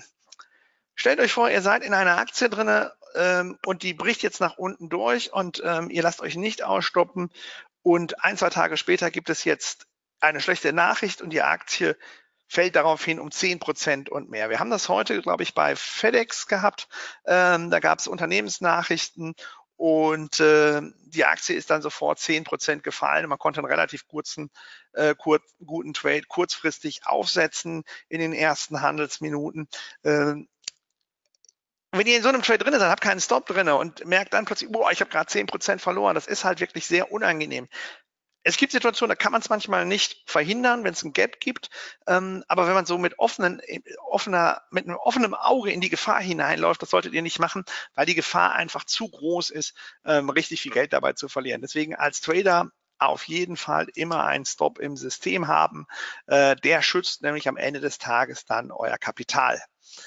Stellt euch vor, ihr seid in einer Aktie drin ähm, und die bricht jetzt nach unten durch und ähm, ihr lasst euch nicht ausstoppen und ein, zwei Tage später gibt es jetzt eine schlechte Nachricht und die Aktie fällt daraufhin um zehn Prozent und mehr. Wir haben das heute, glaube ich, bei FedEx gehabt. Ähm, da gab es Unternehmensnachrichten und äh, die Aktie ist dann sofort zehn Prozent gefallen. Man konnte einen relativ kurzen, äh, kur guten Trade kurzfristig aufsetzen in den ersten Handelsminuten. Ähm, wenn ihr in so einem Trade drin seid, habt keinen Stop drin und merkt dann plötzlich, boah, ich habe gerade zehn Prozent verloren. Das ist halt wirklich sehr unangenehm. Es gibt Situationen, da kann man es manchmal nicht verhindern, wenn es ein Gap gibt. Ähm, aber wenn man so mit offenen, offener, mit einem offenen Auge in die Gefahr hineinläuft, das solltet ihr nicht machen, weil die Gefahr einfach zu groß ist, ähm, richtig viel Geld dabei zu verlieren. Deswegen als Trader auf jeden Fall immer einen Stop im System haben. Äh, der schützt nämlich am Ende des Tages dann euer Kapital.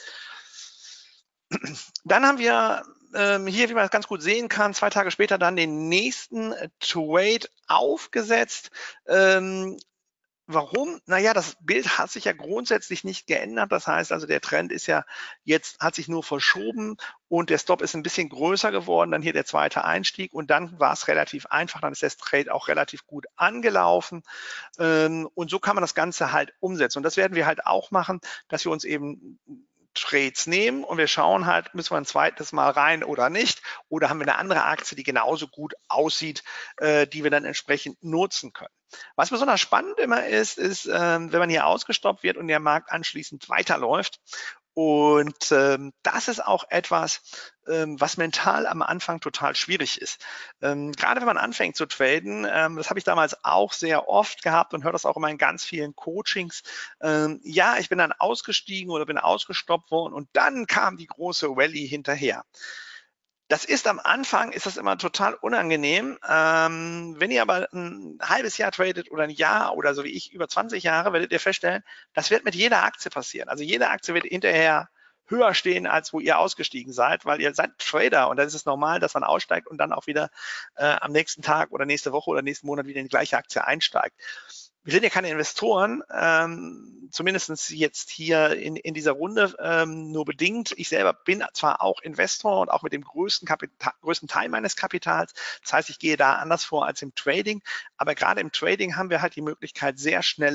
Dann haben wir ähm, hier, wie man das ganz gut sehen kann, zwei Tage später dann den nächsten Trade aufgesetzt. Ähm, warum? Naja, das Bild hat sich ja grundsätzlich nicht geändert. Das heißt also, der Trend ist ja jetzt, hat sich nur verschoben und der Stop ist ein bisschen größer geworden. Dann hier der zweite Einstieg und dann war es relativ einfach. Dann ist der Trade auch relativ gut angelaufen. Ähm, und so kann man das Ganze halt umsetzen. Und das werden wir halt auch machen, dass wir uns eben Trades nehmen und wir schauen halt, müssen wir ein zweites Mal rein oder nicht, oder haben wir eine andere Aktie, die genauso gut aussieht, äh, die wir dann entsprechend nutzen können. Was besonders spannend immer ist, ist, ähm, wenn man hier ausgestoppt wird und der Markt anschließend weiterläuft. Und ähm, das ist auch etwas, ähm, was mental am Anfang total schwierig ist. Ähm, gerade wenn man anfängt zu traden, ähm, das habe ich damals auch sehr oft gehabt und höre das auch immer in ganz vielen Coachings. Ähm, ja, ich bin dann ausgestiegen oder bin ausgestoppt worden und dann kam die große Rallye hinterher. Das ist am Anfang, ist das immer total unangenehm. Ähm, wenn ihr aber ein halbes Jahr tradet oder ein Jahr oder so wie ich über zwanzig Jahre, werdet ihr feststellen, das wird mit jeder Aktie passieren. Also jede Aktie wird hinterher höher stehen, als wo ihr ausgestiegen seid, weil ihr seid Trader und dann ist es normal, dass man aussteigt und dann auch wieder äh, am nächsten Tag oder nächste Woche oder nächsten Monat wieder in die gleiche Aktie einsteigt. Wir sind ja keine Investoren, ähm, zumindest jetzt hier in, in dieser Runde ähm, nur bedingt. Ich selber bin zwar auch Investor und auch mit dem größten, Kapital, größten Teil meines Kapitals. Das heißt, ich gehe da anders vor als im Trading. Aber gerade im Trading haben wir halt die Möglichkeit, sehr schnelle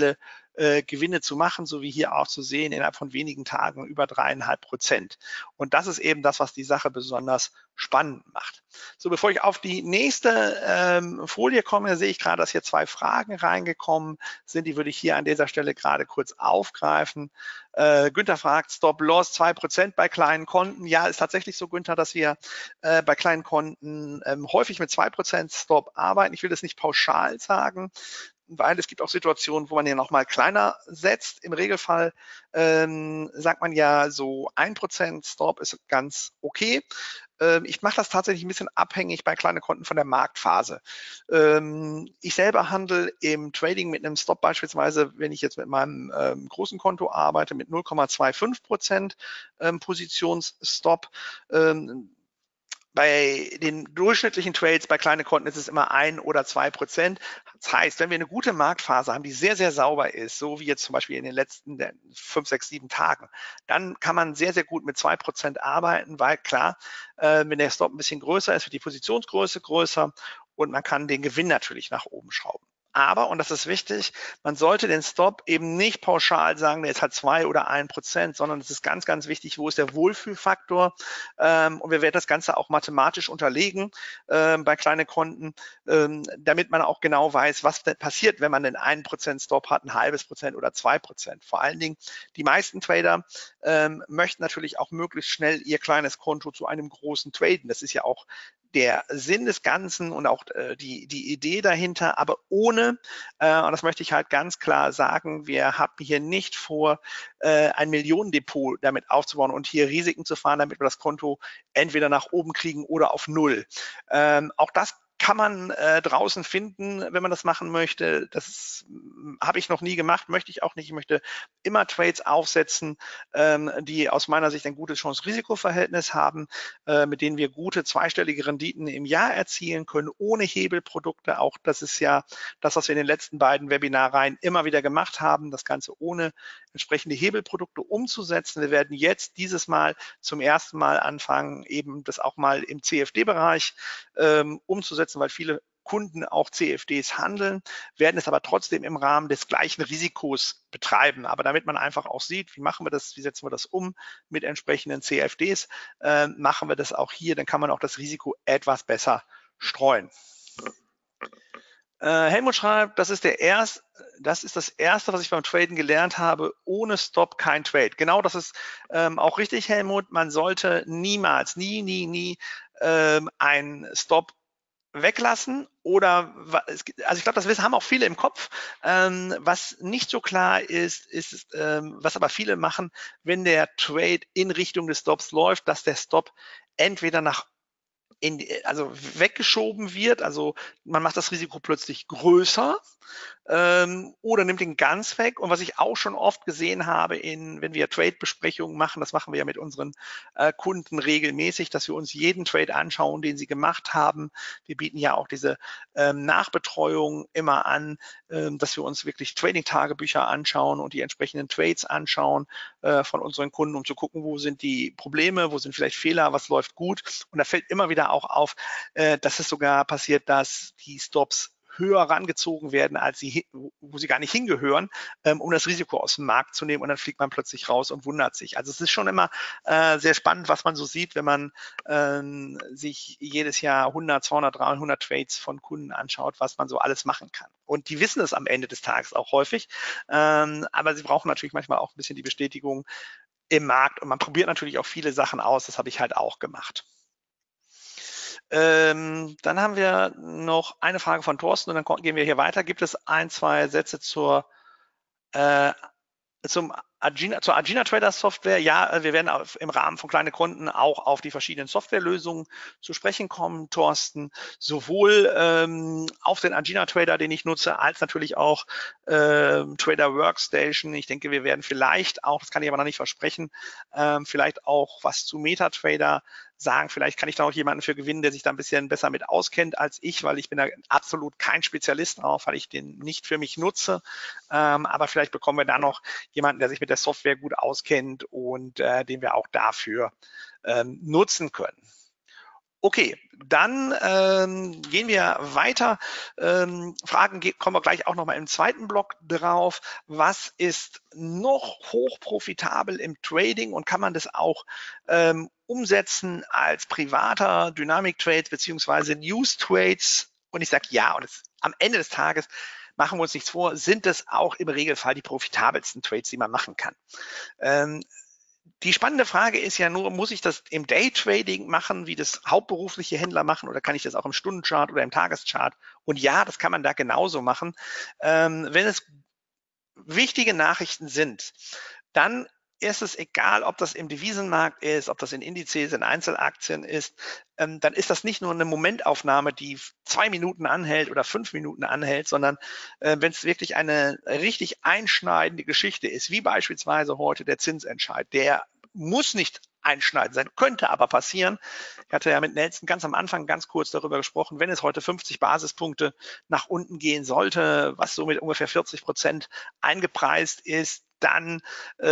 äh, Gewinne zu machen, so wie hier auch zu sehen, innerhalb von wenigen Tagen über dreieinhalb Prozent. Und das ist eben das, was die Sache besonders spannend macht. So, bevor ich auf die nächste ähm, Folie komme, sehe ich gerade, dass hier zwei Fragen reingekommen sind. Die würde ich hier an dieser Stelle gerade kurz aufgreifen. Äh, Günther fragt, Stop-Loss zwei Prozent bei kleinen Konten. Ja, ist tatsächlich so, Günther, dass wir äh, bei kleinen Konten ähm, häufig mit zwei Prozent Stop arbeiten. Ich will das nicht pauschal sagen, weil es gibt auch Situationen, wo man ja nochmal kleiner setzt. Im Regelfall ähm, sagt man ja so ein Prozent Stop ist ganz okay. Ähm, ich mache das tatsächlich ein bisschen abhängig bei kleinen Konten von der Marktphase. Ähm, ich selber handle im Trading mit einem Stop beispielsweise, wenn ich jetzt mit meinem ähm, großen Konto arbeite, mit null Komma fünfundzwanzig Prozent ähm, Positionsstop. Ähm, Bei den durchschnittlichen Trades bei kleinen Konten ist es immer ein oder zwei Prozent. Das heißt, wenn wir eine gute Marktphase haben, die sehr, sehr sauber ist, so wie jetzt zum Beispiel in den letzten fünf, sechs, sieben Tagen, dann kann man sehr, sehr gut mit zwei Prozent arbeiten, weil klar, äh, wenn der Stop ein bisschen größer ist, wird die Positionsgröße größer und man kann den Gewinn natürlich nach oben schrauben. Aber, und das ist wichtig, man sollte den Stop eben nicht pauschal sagen, der ist halt zwei oder ein Prozent, sondern es ist ganz, ganz wichtig, wo ist der Wohlfühlfaktor. Ähm, und wir werden das Ganze auch mathematisch unterlegen ähm, bei kleinen Konten, ähm, damit man auch genau weiß, was passiert, wenn man den einen Prozent Stop hat, ein halbes Prozent oder zwei Prozent. Vor allen Dingen, die meisten Trader ähm, möchten natürlich auch möglichst schnell ihr kleines Konto zu einem großen traden. Das ist ja auch der Sinn des Ganzen und auch äh, die, die Idee dahinter, aber ohne, äh, und das möchte ich halt ganz klar sagen, wir haben hier nicht vor, äh, ein Millionendepot damit aufzubauen und hier Risiken zu fahren, damit wir das Konto entweder nach oben kriegen oder auf Null. Ähm, auch das kann man äh, draußen finden, wenn man das machen möchte. Das habe ich noch nie gemacht, möchte ich auch nicht. Ich möchte immer Trades aufsetzen, ähm, die aus meiner Sicht ein gutes Chance-Risiko-Verhältnis haben, äh, mit denen wir gute zweistellige Renditen im Jahr erzielen können, ohne Hebelprodukte. Auch das ist ja das, was wir in den letzten beiden Webinarreihen immer wieder gemacht haben, das Ganze ohne entsprechende Hebelprodukte umzusetzen. Wir werden jetzt dieses Mal zum ersten Mal anfangen, eben das auch mal im C F D-Bereich ähm, umzusetzen, weil viele Kunden auch C F Ds handeln, werden es aber trotzdem im Rahmen des gleichen Risikos betreiben. Aber damit man einfach auch sieht, wie machen wir das, wie setzen wir das um mit entsprechenden C F Ds, äh, machen wir das auch hier, dann kann man auch das Risiko etwas besser streuen. Äh, Helmut schreibt, das ist der erst, das ist das erste, was ich beim Traden gelernt habe. Ohne Stop kein Trade. Genau, das ist ähm, auch richtig, Helmut. Man sollte niemals, nie, nie, nie ähm, einen Stop weglassen oder, also ich glaube, das haben auch viele im Kopf. Ähm, was nicht so klar ist, ist, ähm, was aber viele machen, wenn der Trade in Richtung des Stops läuft, dass der Stop entweder nach in, also weggeschoben wird, also man macht das Risiko plötzlich größer ähm, oder nimmt ihn ganz weg. Und was ich auch schon oft gesehen habe, in, wenn wir Trade-Besprechungen machen, das machen wir ja mit unseren äh, Kunden regelmäßig, dass wir uns jeden Trade anschauen, den sie gemacht haben. Wir bieten ja auch diese ähm, Nachbetreuung immer an, ähm, dass wir uns wirklich Trading-Tagebücher anschauen und die entsprechenden Trades anschauen äh, von unseren Kunden, um zu gucken, wo sind die Probleme, wo sind vielleicht Fehler, was läuft gut. Und da fällt immer wieder auch auf, äh, dass es sogar passiert, dass die Stops höher rangezogen werden, als sie, wo sie gar nicht hingehören, ähm, um das Risiko aus dem Markt zu nehmen und dann fliegt man plötzlich raus und wundert sich. Also es ist schon immer äh, sehr spannend, was man so sieht, wenn man ähm, sich jedes Jahr hundert, zweihundert, dreihundert Trades von Kunden anschaut, was man so alles machen kann. Und die wissen es am Ende des Tages auch häufig, ähm, aber sie brauchen natürlich manchmal auch ein bisschen die Bestätigung im Markt und man probiert natürlich auch viele Sachen aus, das habe ich halt auch gemacht. Ähm, dann haben wir noch eine Frage von Thorsten und dann gehen wir hier weiter. Gibt es ein, zwei Sätze zur, äh, zum Agina, zur Agina Trader Software? Ja, wir werden auf, im Rahmen von kleinen Kunden auch auf die verschiedenen Softwarelösungen zu sprechen kommen, Thorsten. Sowohl ähm, auf den Agina Trader, den ich nutze, als natürlich auch ähm, Trader Workstation. Ich denke, wir werden vielleicht auch, das kann ich aber noch nicht versprechen, ähm, vielleicht auch was zu MetaTrader sagen. Vielleicht kann ich da auch jemanden für gewinnen, der sich da ein bisschen besser mit auskennt als ich, weil ich bin da absolut kein Spezialist drauf, weil ich den nicht für mich nutze. Ähm, aber vielleicht bekommen wir da noch jemanden, der sich mit der Software gut auskennt und äh, den wir auch dafür ähm, nutzen können. Okay, dann ähm, gehen wir weiter. Ähm, Fragen kommen wir gleich auch nochmal im zweiten Block drauf. Was ist noch hochprofitabel im Trading und kann man das auch ähm, umsetzen als privater Dynamic-Trades beziehungsweise News-Trades? Und ich sage ja, und es, am Ende des Tages machen wir uns nichts vor, sind es auch im Regelfall die profitabelsten Trades, die man machen kann. Ähm, Die spannende Frage ist ja nur, muss ich das im Daytrading machen, wie das hauptberufliche Händler machen, oder kann ich das auch im Stundenchart oder im Tageschart? Und ja, das kann man da genauso machen. Ähm, wenn es wichtige Nachrichten sind, dann ist es egal, ob das im Devisenmarkt ist, ob das in Indizes, in Einzelaktien ist, ähm, dann ist das nicht nur eine Momentaufnahme, die zwei Minuten anhält oder fünf Minuten anhält, sondern äh, wenn es wirklich eine richtig einschneidende Geschichte ist, wie beispielsweise heute der Zinsentscheid, der muss nicht einschneidend sein, könnte aber passieren. Ich hatte ja mit Nelson ganz am Anfang ganz kurz darüber gesprochen, wenn es heute fünfzig Basispunkte nach unten gehen sollte, was so mit ungefähr vierzig Prozent eingepreist ist, dann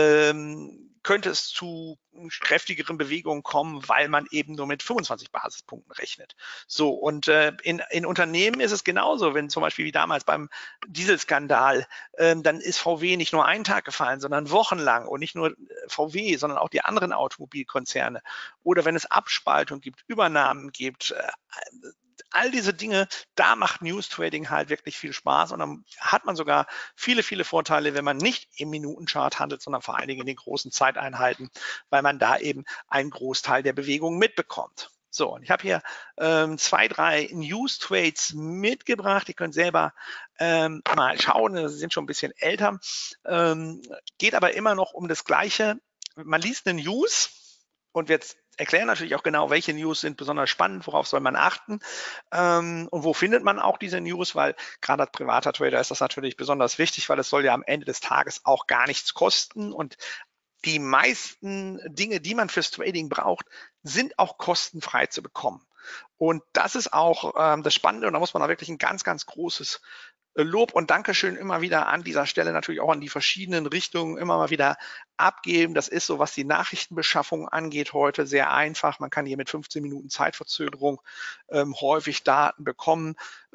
ähm, könnte es zu kräftigeren Bewegungen kommen, weil man eben nur mit fünfundzwanzig Basispunkten rechnet. So, und äh, in, in Unternehmen ist es genauso, wenn zum Beispiel wie damals beim Dieselskandal, ähm, dann ist V W nicht nur einen Tag gefallen, sondern wochenlang, und nicht nur V W, sondern auch die anderen Automobilkonzerne. Oder wenn es Abspaltung gibt, Übernahmen gibt, äh, all diese Dinge, da macht News Trading halt wirklich viel Spaß, und dann hat man sogar viele, viele Vorteile, wenn man nicht im Minutenchart handelt, sondern vor allen Dingen in den großen Zeiteinheiten, weil man da eben einen Großteil der Bewegung mitbekommt. So, und ich habe hier ähm, zwei, drei News Trades mitgebracht. Ihr könnt selber ähm, mal schauen, sie sind schon ein bisschen älter, ähm, geht aber immer noch um das Gleiche. Man liest eine News und wir erklären natürlich auch genau, welche News sind besonders spannend, worauf soll man achten ähm, und wo findet man auch diese News, weil gerade als privater Trader ist das natürlich besonders wichtig, weil es soll ja am Ende des Tages auch gar nichts kosten, und die meisten Dinge, die man fürs Trading braucht, sind auch kostenfrei zu bekommen. Und das ist auch ähm, das Spannende, und da muss man auch wirklich ein ganz, ganz großes Lob und Dankeschön immer wieder an dieser Stelle natürlich auch an die verschiedenen Richtungen immer mal wieder abgeben. Das ist so, was die Nachrichtenbeschaffung angeht, heute sehr einfach. Man kann hier mit fünfzehn Minuten Zeitverzögerung ähm, häufig Daten bekommen.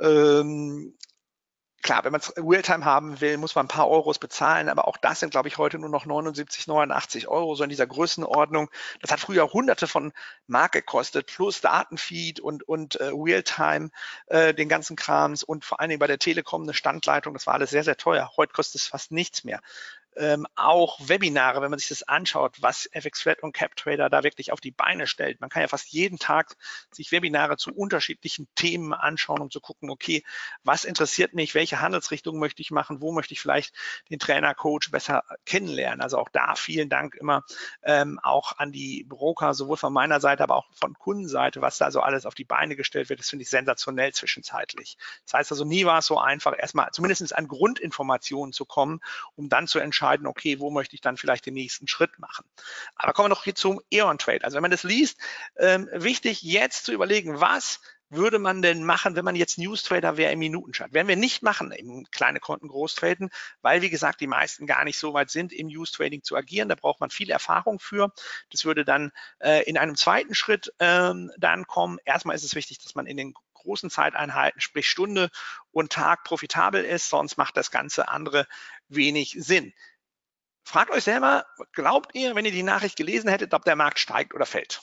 Ähm, Klar, wenn man es Realtime haben will, muss man ein paar Euros bezahlen, aber auch das sind, glaube ich, heute nur noch neunundsiebzig, neunundachtzig Euro, so in dieser Größenordnung. Das hat früher Hunderte von Mark gekostet, plus Datenfeed und, und äh, Realtime, äh, den ganzen Krams, und vor allen Dingen bei der Telekom eine Standleitung. Das war alles sehr, sehr teuer. Heute kostet es fast nichts mehr. Ähm, auch Webinare, wenn man sich das anschaut, was F X Flat und CapTrader da wirklich auf die Beine stellt. Man kann ja fast jeden Tag sich Webinare zu unterschiedlichen Themen anschauen, um zu gucken, okay, was interessiert mich, welche Handelsrichtung möchte ich machen, wo möchte ich vielleicht den Trainer, Coach besser kennenlernen. Also auch da vielen Dank immer ähm, auch an die Broker, sowohl von meiner Seite, aber auch von Kundenseite, was da so alles auf die Beine gestellt wird. Das finde ich sensationell zwischenzeitlich. Das heißt also, nie war es so einfach, erstmal zumindest an Grundinformationen zu kommen, um dann zu entscheiden, okay, wo möchte ich dann vielleicht den nächsten Schritt machen. Aber kommen wir noch hier zum E.ON Trade. Also wenn man das liest, ähm, wichtig jetzt zu überlegen, was würde man denn machen, wenn man jetzt News-Trader wäre im Minutenchart? Werden wir nicht machen, im kleine Konten groß traden, weil, wie gesagt, die meisten gar nicht so weit sind, im News-Trading zu agieren. Da braucht man viel Erfahrung für. Das würde dann äh, in einem zweiten Schritt ähm, dann kommen. Erstmal ist es wichtig, dass man in den großen Zeiteinheiten, sprich Stunde und Tag, profitabel ist, sonst macht das ganze andere wenig Sinn. Fragt euch selber, glaubt ihr, wenn ihr die Nachricht gelesen hättet, ob der Markt steigt oder fällt?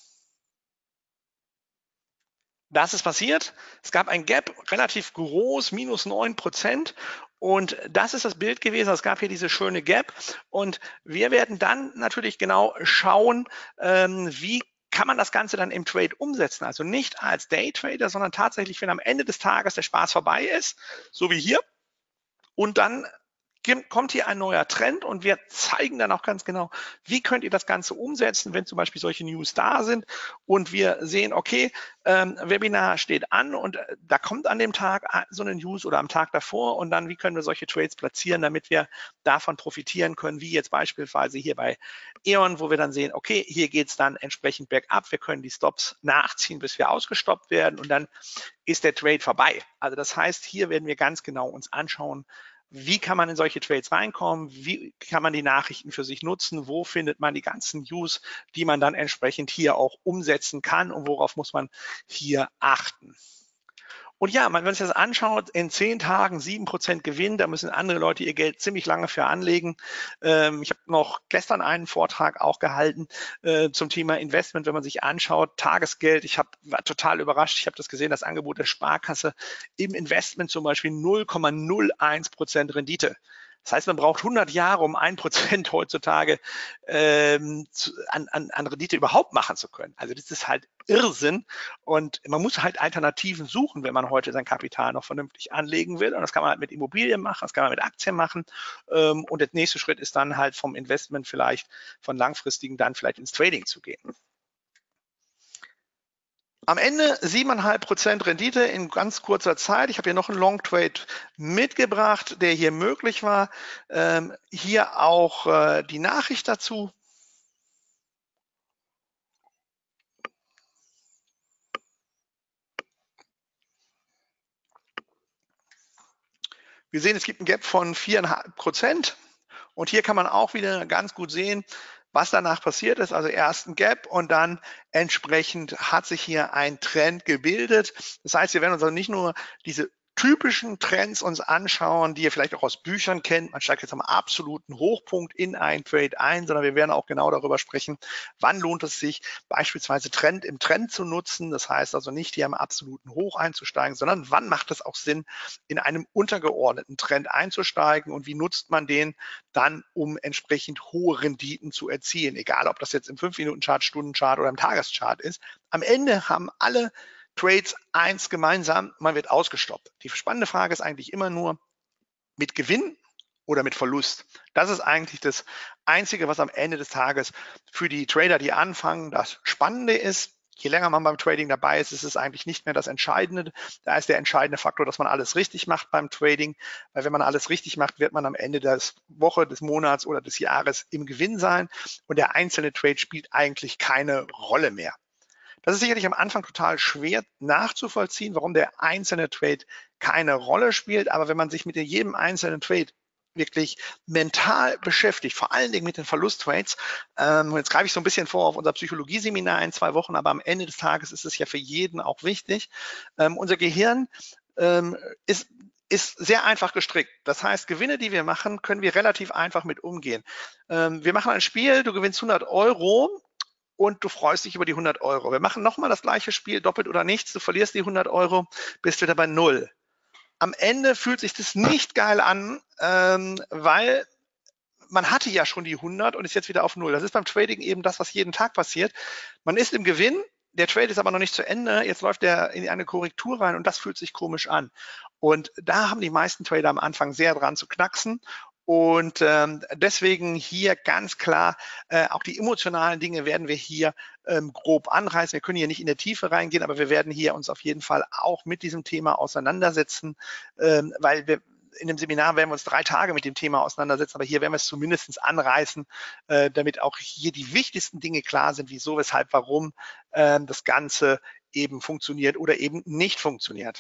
Das ist passiert. Es gab ein Gap, relativ groß, minus neun Prozent. Und das ist das Bild gewesen. Es gab hier diese schöne Gap. Und wir werden dann natürlich genau schauen, ähm, wie kann man das Ganze dann im Trade umsetzen. Also nicht als Daytrader, sondern tatsächlich, wenn am Ende des Tages der Spaß vorbei ist, so wie hier. Und dann kommt hier ein neuer Trend, und wir zeigen dann auch ganz genau, wie könnt ihr das Ganze umsetzen, wenn zum Beispiel solche News da sind und wir sehen, okay, ähm, Webinar steht an und da kommt an dem Tag so eine News oder am Tag davor, und dann, wie können wir solche Trades platzieren, damit wir davon profitieren können, wie jetzt beispielsweise hier bei E.ON, wo wir dann sehen, okay, hier geht es dann entsprechend bergab, wir können die Stops nachziehen, bis wir ausgestoppt werden, und dann ist der Trade vorbei. Also das heißt, hier werden wir ganz genau uns anschauen, wie kann man in solche Trades reinkommen, wie kann man die Nachrichten für sich nutzen, wo findet man die ganzen News, die man dann entsprechend hier auch umsetzen kann und worauf muss man hier achten. Und ja, wenn man sich das anschaut, in zehn Tagen sieben Prozent Gewinn, da müssen andere Leute ihr Geld ziemlich lange für anlegen. Ähm, ich habe noch gestern einen Vortrag auch gehalten äh, zum Thema Investment, wenn man sich anschaut, Tagesgeld. Ich hab, war total überrascht, ich habe das gesehen, das Angebot der Sparkasse im Investment zum Beispiel null Komma null eins Prozent Rendite. Das heißt, man braucht hundert Jahre, um ein Prozent heutzutage ähm, zu, an, an, an Rendite überhaupt machen zu können. Also das ist halt Irrsinn und man muss halt Alternativen suchen, wenn man heute sein Kapital noch vernünftig anlegen will. Und das kann man halt mit Immobilien machen, das kann man mit Aktien machen. Ähm, und der nächste Schritt ist dann halt vom Investment vielleicht, von langfristigen dann vielleicht ins Trading zu gehen. Am Ende sieben Komma fünf Prozent Rendite in ganz kurzer Zeit. Ich habe hier noch einen Long Trade mitgebracht, der hier möglich war. Ähm, hier auch äh, die Nachricht dazu. Wir sehen, es gibt ein Gap von vier Komma fünf Prozent. Und hier kann man auch wieder ganz gut sehen, was danach passiert ist. Also erst ein Gap und dann entsprechend hat sich hier ein Trend gebildet. Das heißt, wir werden uns also nicht nur diese typischen Trends uns anschauen, die ihr vielleicht auch aus Büchern kennt. Man steigt jetzt am absoluten Hochpunkt in einen Trade ein, sondern wir werden auch genau darüber sprechen, wann lohnt es sich, beispielsweise Trend im Trend zu nutzen. Das heißt also nicht hier am absoluten Hoch einzusteigen, sondern wann macht es auch Sinn, in einem untergeordneten Trend einzusteigen und wie nutzt man den dann, um entsprechend hohe Renditen zu erzielen. Egal, ob das jetzt im fünf Minuten Chart, Stundenchart oder im Tageschart ist. Am Ende haben alle Trades eins gemeinsam, man wird ausgestoppt. Die spannende Frage ist eigentlich immer nur, mit Gewinn oder mit Verlust? Das ist eigentlich das Einzige, was am Ende des Tages für die Trader, die anfangen, das Spannende ist. Je länger man beim Trading dabei ist, ist es eigentlich nicht mehr das Entscheidende. Da ist der entscheidende Faktor, dass man alles richtig macht beim Trading. Weil wenn man alles richtig macht, wird man am Ende der Woche, des Monats oder des Jahres im Gewinn sein. Und der einzelne Trade spielt eigentlich keine Rolle mehr. Das ist sicherlich am Anfang total schwer nachzuvollziehen, warum der einzelne Trade keine Rolle spielt. Aber wenn man sich mit jedem einzelnen Trade wirklich mental beschäftigt, vor allen Dingen mit den Verlusttrades, ähm, jetzt greife ich so ein bisschen vor auf unser Psychologie-Seminar in zwei Wochen, aber am Ende des Tages ist es ja für jeden auch wichtig. Ähm, unser Gehirn ähm, ist ist sehr einfach gestrickt. Das heißt, Gewinne, die wir machen, können wir relativ einfach mit umgehen. Ähm, wir machen ein Spiel, du gewinnst hundert Euro. Und du freust dich über die hundert Euro. Wir machen nochmal das gleiche Spiel, doppelt oder nichts. Du verlierst die hundert Euro, bist wieder bei null. Am Ende fühlt sich das nicht geil an, ähm, weil man hatte ja schon die hundert und ist jetzt wieder auf null. Das ist beim Trading eben das, was jeden Tag passiert. Man ist im Gewinn, der Trade ist aber noch nicht zu Ende. Jetzt läuft er in eine Korrektur rein und das fühlt sich komisch an. Und da haben die meisten Trader am Anfang sehr dran zu knacksen. Und ähm, deswegen hier ganz klar, äh, auch die emotionalen Dinge werden wir hier ähm, grob anreißen. Wir können hier nicht in der Tiefe reingehen, aber wir werden hier uns auf jeden Fall auch mit diesem Thema auseinandersetzen, ähm, weil wir in dem Seminar werden wir uns drei Tage mit dem Thema auseinandersetzen, aber hier werden wir es zumindest anreißen, äh, damit auch hier die wichtigsten Dinge klar sind, wieso, weshalb, warum äh, das Ganze eben funktioniert oder eben nicht funktioniert.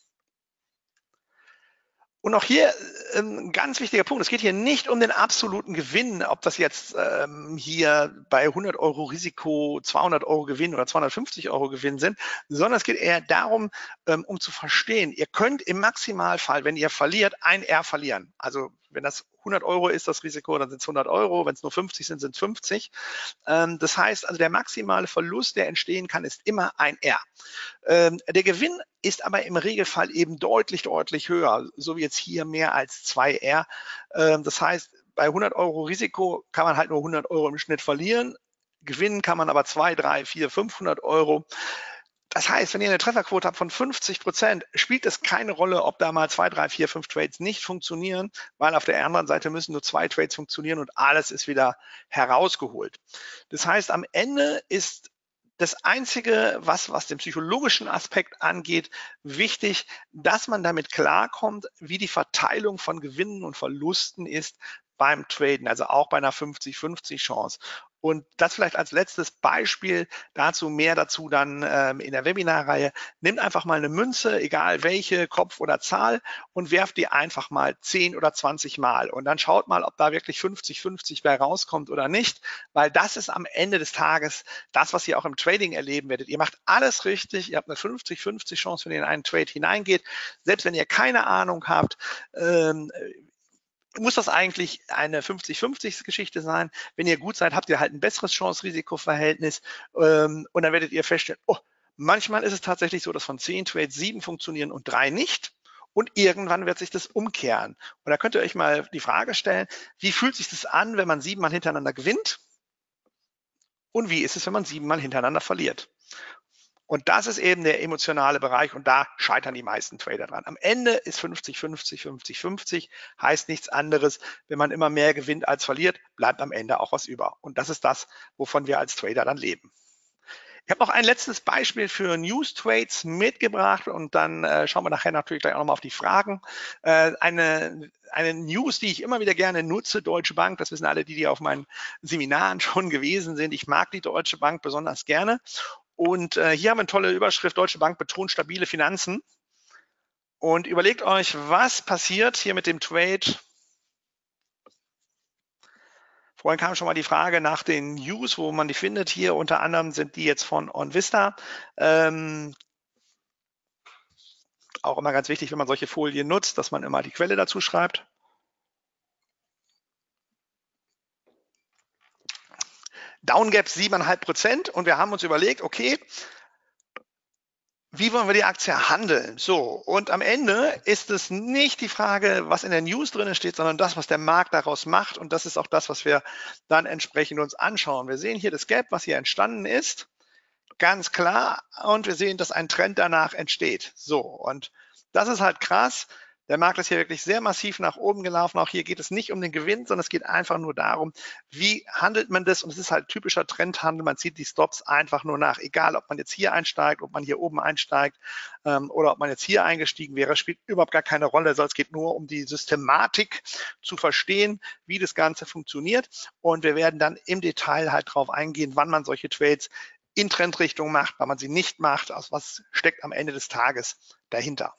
Und auch hier ein ganz wichtiger Punkt, es geht hier nicht um den absoluten Gewinn, ob das jetzt ähm, hier bei hundert Euro Risiko zweihundert Euro Gewinn oder zweihundertfünfzig Euro Gewinn sind, sondern es geht eher darum, ähm, um zu verstehen, ihr könnt im Maximalfall, wenn ihr verliert, ein R verlieren. Also wenn das hundert Euro ist das Risiko, dann sind es hundert Euro, wenn es nur fünfzig sind, sind es fünfzig. Ähm, das heißt, also der maximale Verlust, der entstehen kann, ist immer ein R. Ähm, der Gewinn ist aber im Regelfall eben deutlich, deutlich höher, so wie jetzt hier mehr als zwei R. Ähm, das heißt, bei hundert Euro Risiko kann man halt nur hundert Euro im Schnitt verlieren. Gewinnen kann man aber zwei, drei, vier, fünfhundert Euro. Das heißt, wenn ihr eine Trefferquote habt von fünfzig Prozent, spielt es keine Rolle, ob da mal zwei, drei, vier, fünf Trades nicht funktionieren, weil auf der anderen Seite müssen nur zwei Trades funktionieren und alles ist wieder herausgeholt. Das heißt, am Ende ist das Einzige, was, was den psychologischen Aspekt angeht, wichtig, dass man damit klarkommt, wie die Verteilung von Gewinnen und Verlusten ist beim Traden, also auch bei einer fünfzig fünfzig Chance. Und das vielleicht als letztes Beispiel dazu, mehr dazu dann ähm, in der Webinarreihe. Nehmt einfach mal eine Münze, egal welche, Kopf oder Zahl, und werft die einfach mal zehn oder zwanzig Mal. Und dann schaut mal, ob da wirklich fünfzig fünfzig bei rauskommt oder nicht, weil das ist am Ende des Tages das, was ihr auch im Trading erleben werdet. Ihr macht alles richtig, ihr habt eine fünfzig fünfzig Chance, wenn ihr in einen Trade hineingeht. Selbst wenn ihr keine Ahnung habt, ähm, muss das eigentlich eine fünfzig fünfzig Geschichte sein. Wenn ihr gut seid, habt ihr halt ein besseres Chance-Risiko-Verhältnis ähm, und dann werdet ihr feststellen, oh, manchmal ist es tatsächlich so, dass von zehn Trades sieben funktionieren und drei nicht. Und irgendwann wird sich das umkehren. Und da könnt ihr euch mal die Frage stellen, wie fühlt sich das an, wenn man siebenmal hintereinander gewinnt? Und wie ist es, wenn man siebenmal hintereinander verliert? Und das ist eben der emotionale Bereich und da scheitern die meisten Trader dran. Am Ende ist fünfzig fünfzig, fünfzig fünfzig, heißt nichts anderes. Wenn man immer mehr gewinnt als verliert, bleibt am Ende auch was über. Und das ist das, wovon wir als Trader dann leben. Ich habe noch ein letztes Beispiel für News Trades mitgebracht und dann äh, schauen wir nachher natürlich gleich auch nochmal auf die Fragen. Äh, eine, eine News, die ich immer wieder gerne nutze, Deutsche Bank, das wissen alle, die, die auf meinen Seminaren schon gewesen sind. Ich mag die Deutsche Bank besonders gerne. Und äh, hier haben wir eine tolle Überschrift, Deutsche Bank betont stabile Finanzen. Und überlegt euch, was passiert hier mit dem Trade. Vorhin kam schon mal die Frage nach den News, wo man die findet. Hier unter anderem sind die jetzt von OnVista. Ähm, auch immer ganz wichtig, wenn man solche Folien nutzt, dass man immer die Quelle dazu schreibt. Downgap sieben Komma fünf Prozent und wir haben uns überlegt, okay, wie wollen wir die Aktie handeln? So, und am Ende ist es nicht die Frage, was in der News drin steht, sondern das, was der Markt daraus macht. Und das ist auch das, was wir dann entsprechend uns anschauen. Wir sehen hier das Gap, was hier entstanden ist, ganz klar. Und wir sehen, dass ein Trend danach entsteht. So, und das ist halt krass. Der Markt ist hier wirklich sehr massiv nach oben gelaufen. Auch hier geht es nicht um den Gewinn, sondern es geht einfach nur darum, wie handelt man das? Und es ist halt typischer Trendhandel. Man zieht die Stops einfach nur nach. Egal, ob man jetzt hier einsteigt, ob man hier oben einsteigt ähm, oder ob man jetzt hier eingestiegen wäre, spielt überhaupt gar keine Rolle. Also es geht nur um die Systematik zu verstehen, wie das Ganze funktioniert. Und wir werden dann im Detail halt drauf eingehen, wann man solche Trades in Trendrichtung macht, wann man sie nicht macht. Also was steckt am Ende des Tages dahinter?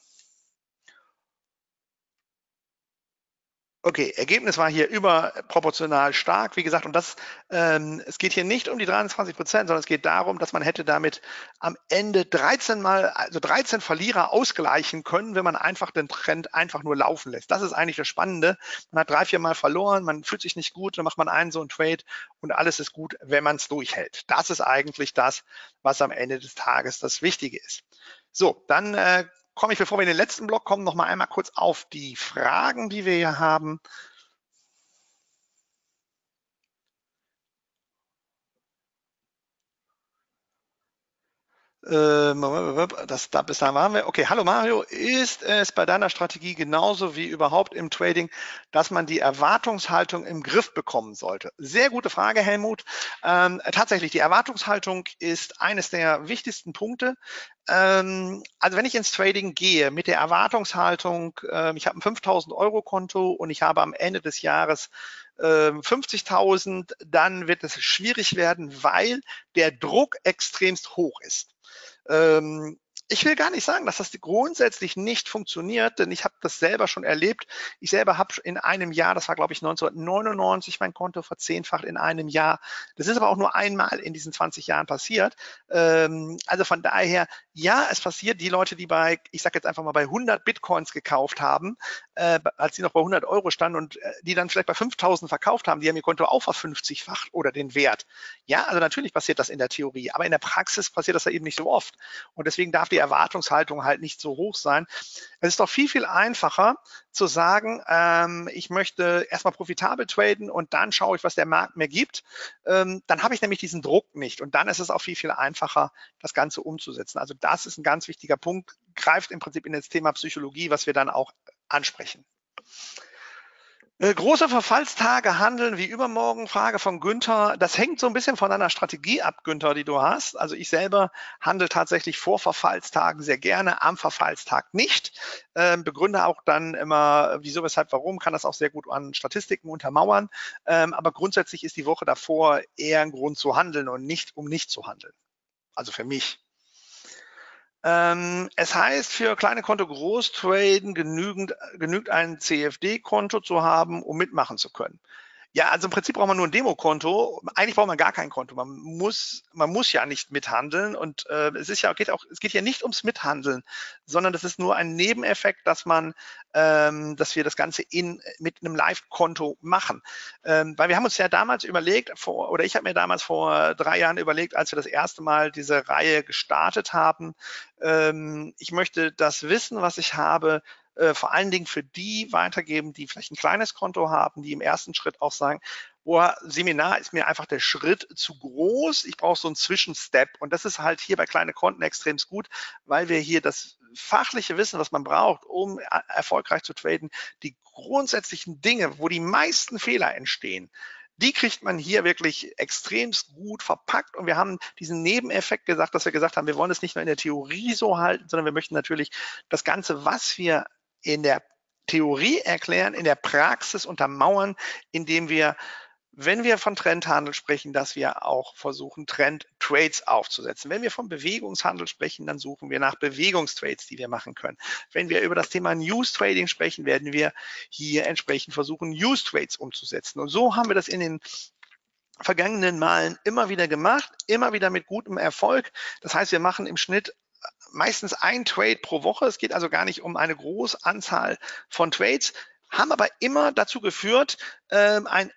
Okay, Ergebnis war hier überproportional stark, wie gesagt, und das, ähm, es geht hier nicht um die dreiundzwanzig Prozent, sondern es geht darum, dass man hätte damit am Ende dreizehn Mal, also dreizehn Verlierer ausgleichen können, wenn man einfach den Trend einfach nur laufen lässt. Das ist eigentlich das Spannende. Man hat drei, vier Mal verloren, man fühlt sich nicht gut, dann macht man einen so einen Trade und alles ist gut, wenn man es durchhält. Das ist eigentlich das, was am Ende des Tages das Wichtige ist. So, dann äh, komme ich, bevor wir in den letzten Block kommen, noch mal einmal kurz auf die Fragen, die wir hier haben. Das, da, bis dahin waren wir. Okay, hallo Mario, ist es bei deiner Strategie genauso wie überhaupt im Trading, dass man die Erwartungshaltung im Griff bekommen sollte? Sehr gute Frage, Helmut. Ähm, tatsächlich, die Erwartungshaltung ist eines der wichtigsten Punkte. Ähm, also wenn ich ins Trading gehe mit der Erwartungshaltung, äh, ich habe ein fünftausend Euro Konto und ich habe am Ende des Jahres äh, fünfzigtausend, dann wird es schwierig werden, weil der Druck extremst hoch ist. Ähm, ich will gar nicht sagen, dass das grundsätzlich nicht funktioniert, denn ich habe das selber schon erlebt. Ich selber habe in einem Jahr, das war glaube ich neunzehnhundertneunundneunzig, mein Konto verzehnfacht in einem Jahr. Das ist aber auch nur einmal in diesen zwanzig Jahren passiert. Ähm, also von daher, ja, es passiert. Die Leute, die bei, ich sage jetzt einfach mal bei hundert Bitcoins gekauft haben, äh, als sie noch bei hundert Euro standen und äh, die dann vielleicht bei fünftausend verkauft haben, die haben ihr Konto auch verfünfzigfacht oder den Wert. Ja, also natürlich passiert das in der Theorie, aber in der Praxis passiert das ja eben nicht so oft. Und deswegen darf die Erwartungshaltung halt nicht so hoch sein. Es ist doch viel, viel einfacher zu sagen, ähm, ich möchte erstmal profitabel traden und dann schaue ich, was der Markt mir gibt. Ähm, dann habe ich nämlich diesen Druck nicht und dann ist es auch viel, viel einfacher, das Ganze umzusetzen. Also das ist ein ganz wichtiger Punkt, greift im Prinzip in das Thema Psychologie, was wir dann auch ansprechen. Äh, große Verfallstage handeln wie übermorgen, Frage von Günther. Das hängt so ein bisschen von deiner Strategie ab, Günther, die du hast. Also ich selber handle tatsächlich vor Verfallstagen sehr gerne, am Verfallstag nicht. Ähm, begründe auch dann immer, wieso, weshalb, warum, kann das auch sehr gut an Statistiken untermauern. Ähm, aber grundsätzlich ist die Woche davor eher ein Grund zu handeln und nicht, um nicht zu handeln. Also für mich. Ähm, es heißt, für kleine Konto Großtraden genügend, genügt ein C F D-Konto zu haben, um mitmachen zu können. Ja, also im Prinzip braucht man nur ein Demokonto. Eigentlich braucht man gar kein Konto. Man muss, man muss ja nicht mithandeln. Und äh, es ist ja, geht auch, es geht ja nicht ums Mithandeln, sondern das ist nur ein Nebeneffekt, dass man, ähm, dass wir das Ganze in, mit einem Live-Konto machen. Ähm, weil wir haben uns ja damals überlegt, vor, oder ich habe mir damals vor drei Jahren überlegt, als wir das erste Mal diese Reihe gestartet haben, ähm, ich möchte das Wissen, was ich habe, äh, vor allen Dingen für die weitergeben, die vielleicht ein kleines Konto haben, die im ersten Schritt auch sagen, boah, Seminar ist mir einfach der Schritt zu groß, ich brauche so einen Zwischenstep. Und das ist halt hier bei kleinen Konten extrem gut, weil wir hier das fachliche Wissen, was man braucht, um erfolgreich zu traden, die grundsätzlichen Dinge, wo die meisten Fehler entstehen, die kriegt man hier wirklich extremst gut verpackt. Und wir haben diesen Nebeneffekt gesagt, dass wir gesagt haben, wir wollen es nicht nur in der Theorie so halten, sondern wir möchten natürlich das Ganze, was wir in der Theorie erklären, in der Praxis untermauern, indem wir, wenn wir von Trendhandel sprechen, dass wir auch versuchen, Trend-Trades aufzusetzen. Wenn wir von Bewegungshandel sprechen, dann suchen wir nach Bewegungstrades, die wir machen können. Wenn wir über das Thema News-Trading sprechen, werden wir hier entsprechend versuchen, News-Trades umzusetzen. Und so haben wir das in den vergangenen Malen immer wieder gemacht, immer wieder mit gutem Erfolg. Das heißt, wir machen im Schnitt meistens ein Trade pro Woche. Es geht also gar nicht um eine große Anzahl von Trades, haben aber immer dazu geführt, ähm, ein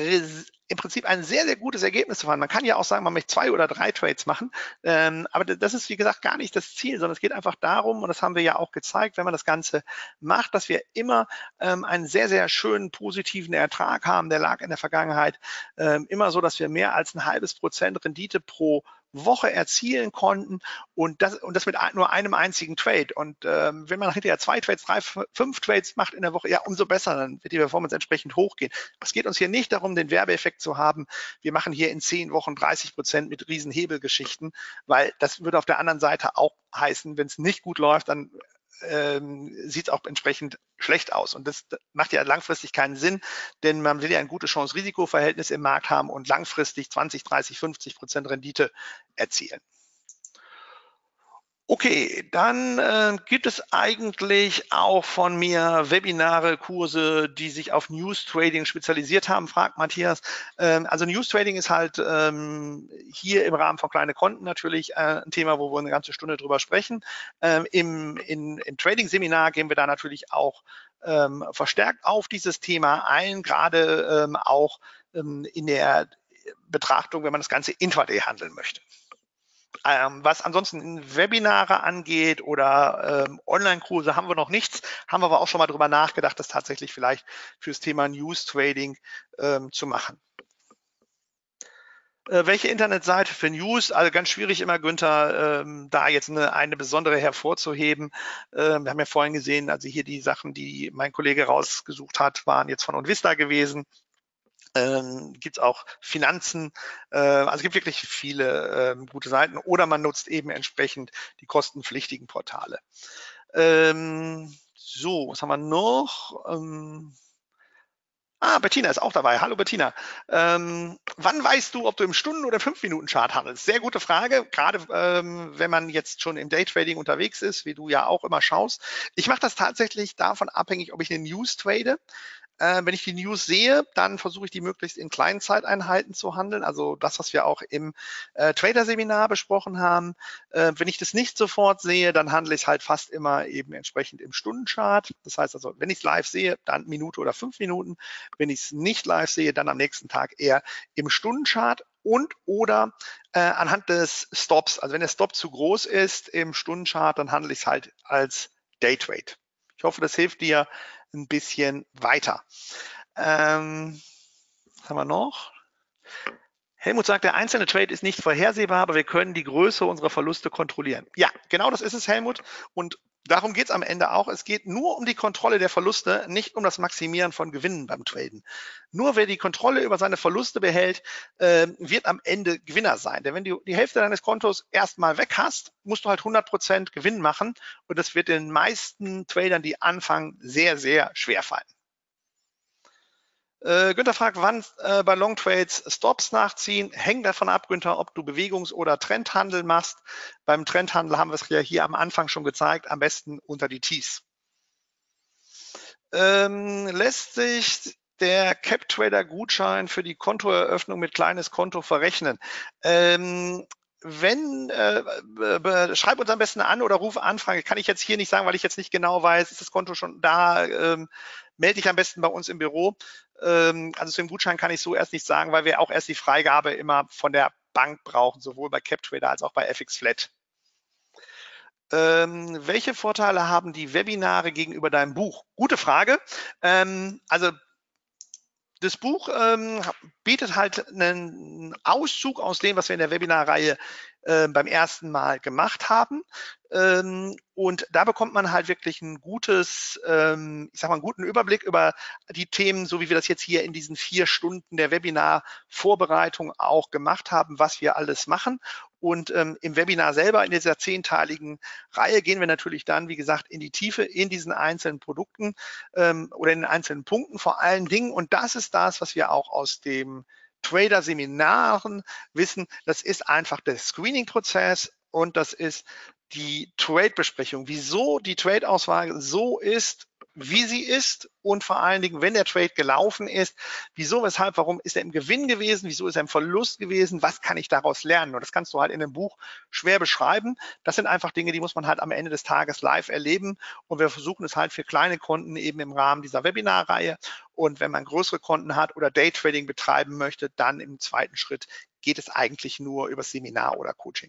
im Prinzip ein sehr, sehr gutes Ergebnis zu fahren. Man kann ja auch sagen, man möchte zwei oder drei Trades machen, ähm, aber das ist, wie gesagt, gar nicht das Ziel, sondern es geht einfach darum, und das haben wir ja auch gezeigt, wenn man das Ganze macht, dass wir immer ähm, einen sehr, sehr schönen positiven Ertrag haben. Der lag in der Vergangenheit ähm, immer so, dass wir mehr als ein halbes Prozent Rendite pro Woche erzielen konnten und das, und das mit nur einem einzigen Trade. Und ähm, wenn man hinterher zwei Trades, drei, fünf Trades macht in der Woche, ja, umso besser, dann wird die Performance entsprechend hochgehen. Es geht uns hier nicht darum, den Werbeeffekt zu haben. Wir machen hier in zehn Wochen dreißig Prozent mit riesen Hebelgeschichten, weil das würde auf der anderen Seite auch heißen, wenn es nicht gut läuft, dann ähm, sieht es auch entsprechend schlecht aus. Und das macht ja langfristig keinen Sinn, denn man will ja ein gutes Chance-Risiko-Verhältnis im Markt haben und langfristig zwanzig, dreißig, fünfzig Prozent Rendite erzielen. Okay, dann äh, gibt es eigentlich auch von mir Webinare, Kurse, die sich auf News Trading spezialisiert haben, fragt Matthias. Ähm, also News Trading ist halt ähm, hier im Rahmen von kleine Konten natürlich äh, ein Thema, wo wir eine ganze Stunde drüber sprechen. Ähm, im, in, im Trading-Seminar gehen wir da natürlich auch ähm, verstärkt auf dieses Thema ein, gerade ähm, auch ähm, in der Betrachtung, wenn man das Ganze intraday handeln möchte. Ähm, was ansonsten Webinare angeht oder ähm, Online-Kurse haben wir noch nichts, haben wir aber auch schon mal drüber nachgedacht, das tatsächlich vielleicht fürs Thema News Trading ähm, zu machen. Äh, welche Internetseite für News? Also ganz schwierig immer, Günther, ähm, da jetzt eine, eine besondere hervorzuheben. Ähm, wir haben ja vorhin gesehen, also hier die Sachen, die mein Kollege rausgesucht hat, waren jetzt von Onvista gewesen. Ähm, gibt es auch Finanzen, äh, also es gibt wirklich viele äh, gute Seiten oder man nutzt eben entsprechend die kostenpflichtigen Portale. Ähm, so, was haben wir noch? Ähm, ah, Bettina ist auch dabei. Hallo Bettina. Ähm, wann weißt du, ob du im Stunden- oder fünf-Minuten-Chart handelst? Sehr gute Frage, gerade ähm, wenn man jetzt schon im Daytrading unterwegs ist, wie du ja auch immer schaust. Ich mache das tatsächlich davon abhängig, ob ich eine News trade. Äh, wenn ich die News sehe, dann versuche ich die möglichst in kleinen Zeiteinheiten zu handeln. Also das, was wir auch im äh, Trader-Seminar besprochen haben. Äh, wenn ich das nicht sofort sehe, dann handle ich halt fast immer eben entsprechend im Stundenchart. Das heißt also, wenn ich es live sehe, dann Minute oder fünf Minuten. Wenn ich es nicht live sehe, dann am nächsten Tag eher im Stundenchart und oder äh, anhand des Stops. Also wenn der Stop zu groß ist im Stundenchart, dann handle ich es halt als Daytrade. Ich hoffe, das hilft dir ein bisschen weiter. Ähm, was haben wir noch? Helmut sagt, der einzelne Trade ist nicht vorhersehbar, aber wir können die Größe unserer Verluste kontrollieren. Ja, genau das ist es, Helmut. Und Darum geht es am Ende auch. Es geht nur um die Kontrolle der Verluste, nicht um das Maximieren von Gewinnen beim Traden. Nur wer die Kontrolle über seine Verluste behält, äh, wird am Ende Gewinner sein. Denn wenn du die Hälfte deines Kontos erstmal weg hast, musst du halt hundert Prozent Gewinn machen. Und das wird den meisten Tradern, die anfangen, sehr, sehr schwer fallen. Äh, Günther fragt, wann äh, bei Long Trades Stops nachziehen. Hängt davon ab, Günther, ob du Bewegungs- oder Trendhandel machst. Beim Trendhandel haben wir es ja hier am Anfang schon gezeigt, am besten unter die Tiefs. Ähm, lässt sich der CapTrader-Gutschein für die Kontoeröffnung mit kleines Konto verrechnen? Ähm, wenn, äh, schreib uns am besten an oder ruf Anfrage. Kann ich jetzt hier nicht sagen, weil ich jetzt nicht genau weiß, ist das Konto schon da? Ähm, melde dich am besten bei uns im Büro. Ähm, also zu dem Gutschein kann ich so erst nicht sagen, weil wir auch erst die Freigabe immer von der Bank brauchen, sowohl bei CapTrader als auch bei F X Flat. Ähm, welche Vorteile haben die Webinare gegenüber deinem Buch? Gute Frage. Ähm, also das Buch ähm, bietet halt einen Auszug aus dem, was wir in der Webinarreihe äh, beim ersten Mal gemacht haben. Ähm, und da bekommt man halt wirklich ein gutes, ähm, ich sag mal, einen guten Überblick über die Themen, so wie wir das jetzt hier in diesen vier Stunden der Webinar-Vorbereitung auch gemacht haben, was wir alles machen. Und ähm, im Webinar selber, in dieser zehnteiligen Reihe, gehen wir natürlich dann, wie gesagt, in die Tiefe in diesen einzelnen Produkten ähm, oder in den einzelnen Punkten vor allen Dingen. Und das ist das, was wir auch aus dem Trader-Seminaren wissen. Das ist einfach der Screening-Prozess und das ist die Trade-Besprechung. Wieso die Trade-Auswahl so ist, wie sie ist und vor allen Dingen, wenn der Trade gelaufen ist, wieso, weshalb, warum ist er im Gewinn gewesen, wieso ist er im Verlust gewesen, was kann ich daraus lernen? Und das kannst du halt in dem Buch schwer beschreiben. Das sind einfach Dinge, die muss man halt am Ende des Tages live erleben und wir versuchen es halt für kleine Kunden eben im Rahmen dieser Webinarreihe und wenn man größere Konten hat oder Daytrading betreiben möchte, dann im zweiten Schritt geht es eigentlich nur über Seminar oder Coaching.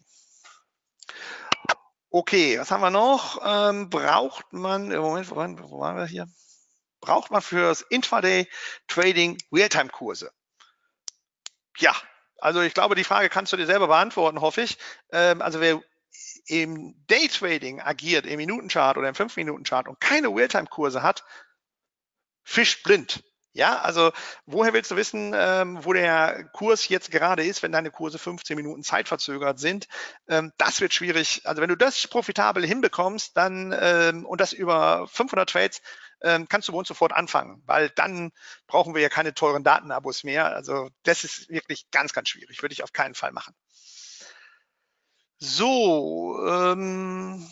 Okay, was haben wir noch? Ähm, braucht man, Moment, wo waren, wo waren wir hier? Braucht man fürs Intraday-Trading Realtime-Kurse? Ja, also ich glaube, die Frage kannst du dir selber beantworten, hoffe ich. Ähm, also wer im Daytrading agiert, im Minutenchart oder im fünf Minuten Chart und keine Realtime-Kurse hat, fischt blind. Ja, also woher willst du wissen, ähm, wo der Kurs jetzt gerade ist, wenn deine Kurse fünfzehn Minuten zeitverzögert sind? Ähm, das wird schwierig. Also wenn du das profitabel hinbekommst, dann ähm, und das über fünfhundert Trades, ähm, kannst du bei uns sofort anfangen, weil dann brauchen wir ja keine teuren Datenabos mehr. Also das ist wirklich ganz, ganz schwierig. Würde ich auf keinen Fall machen. So, ähm,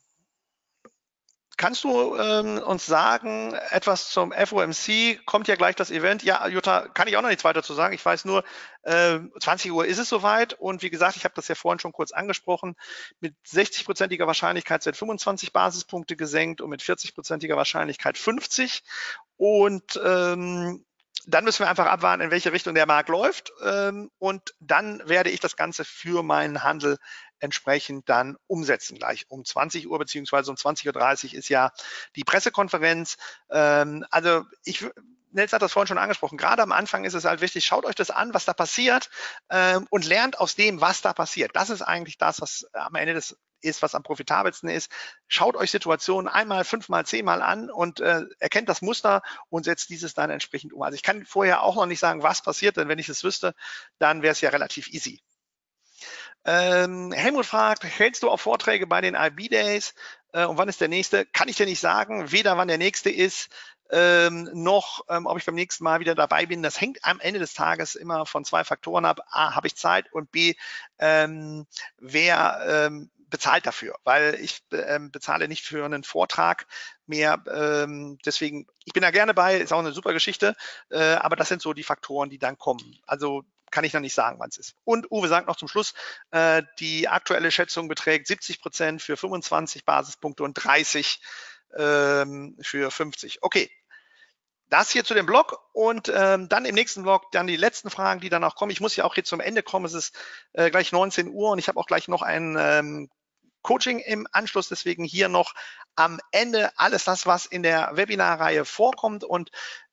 kannst du ähm, uns sagen, etwas zum F O M C? Kommt ja gleich das Event. Ja, Jutta, kann ich auch noch nichts weiter zu sagen. Ich weiß nur, äh, zwanzig Uhr ist es soweit. Und wie gesagt, ich habe das ja vorhin schon kurz angesprochen, mit sechzig-prozentiger Wahrscheinlichkeit sind fünfundzwanzig Basispunkte gesenkt und mit vierzig-prozentiger Wahrscheinlichkeit fünfzig. Und ähm, dann müssen wir einfach abwarten, in welche Richtung der Markt läuft. Ähm, und dann werde ich das Ganze für meinen Handel entsprechend dann umsetzen. Gleich um zwanzig Uhr beziehungsweise um zwanzig Uhr dreißig ist ja die Pressekonferenz. Ähm, also ich Nils hat das vorhin schon angesprochen, gerade am Anfang ist es halt wichtig, schaut euch das an, was da passiert ähm, und lernt aus dem, was da passiert. Das ist eigentlich das, was am Ende des ist, was am profitabelsten ist. Schaut euch Situationen einmal, fünfmal, zehnmal an und äh, erkennt das Muster und setzt dieses dann entsprechend um. Also ich kann vorher auch noch nicht sagen, was passiert, denn wenn ich es wüsste, dann wäre es ja relativ easy. Ähm, Helmut fragt, hältst du auch Vorträge bei den I B Days äh, und wann ist der nächste? Kann ich dir nicht sagen, weder wann der nächste ist, ähm, noch ähm, ob ich beim nächsten Mal wieder dabei bin. Das hängt am Ende des Tages immer von zwei Faktoren ab. A, habe ich Zeit und B, ähm, wer ähm, bezahlt dafür, weil ich ähm, bezahle nicht für einen Vortrag mehr. Ähm, deswegen, ich bin da gerne bei, ist auch eine super Geschichte, äh, aber das sind so die Faktoren, die dann kommen. Also kann ich noch nicht sagen, wann es ist. Und Uwe sagt noch zum Schluss, äh, die aktuelle Schätzung beträgt siebzig Prozent für fünfundzwanzig Basispunkte und dreißig ähm, für fünfzig. Okay, das hier zu dem Blog und ähm, dann im nächsten Blog dann die letzten Fragen, die dann auch kommen. Ich muss ja auch hier zum Ende kommen. Es ist äh, gleich neunzehn Uhr und ich habe auch gleich noch ein ähm, Coaching im Anschluss, deswegen hier noch am Ende alles das, was in der Webinarreihe vorkommt und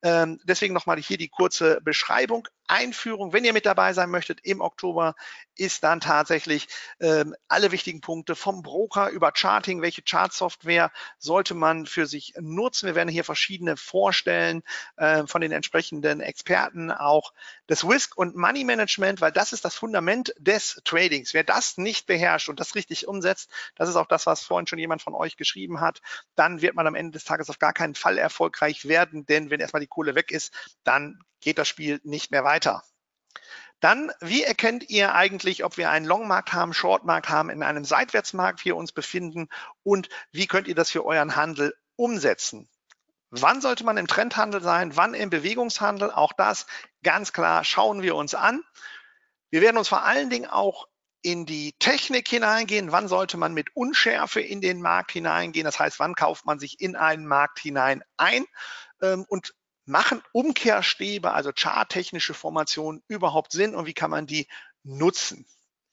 Ähm, deswegen nochmal hier die kurze Beschreibung. Einführung, wenn ihr mit dabei sein möchtet im Oktober, ist dann tatsächlich ähm, alle wichtigen Punkte vom Broker über Charting, welche Chartsoftware sollte man für sich nutzen. Wir werden hier verschiedene vorstellen äh, von den entsprechenden Experten, auch das Risk und Money Management, weil das ist das Fundament des Tradings. Wer das nicht beherrscht und das richtig umsetzt, das ist auch das, was vorhin schon jemand von euch geschrieben hat, dann wird man am Ende des Tages auf gar keinen Fall erfolgreich werden, denn wenn erstmal die Kohle weg ist, dann geht das Spiel nicht mehr weiter. Dann, wie erkennt ihr eigentlich, ob wir einen Longmarkt haben, Shortmarkt haben, in einem Seitwärtsmarkt wir uns befinden und wie könnt ihr das für euren Handel umsetzen? Wann sollte man im Trendhandel sein, wann im Bewegungshandel? Auch das ganz klar schauen wir uns an. Wir werden uns vor allen Dingen auch in die Technik hineingehen. Wann sollte man mit Unschärfe in den Markt hineingehen? Das heißt, wann kauft man sich in einen Markt hinein ein? Und machen Umkehrstäbe, also charttechnische Formationen überhaupt Sinn und wie kann man die nutzen?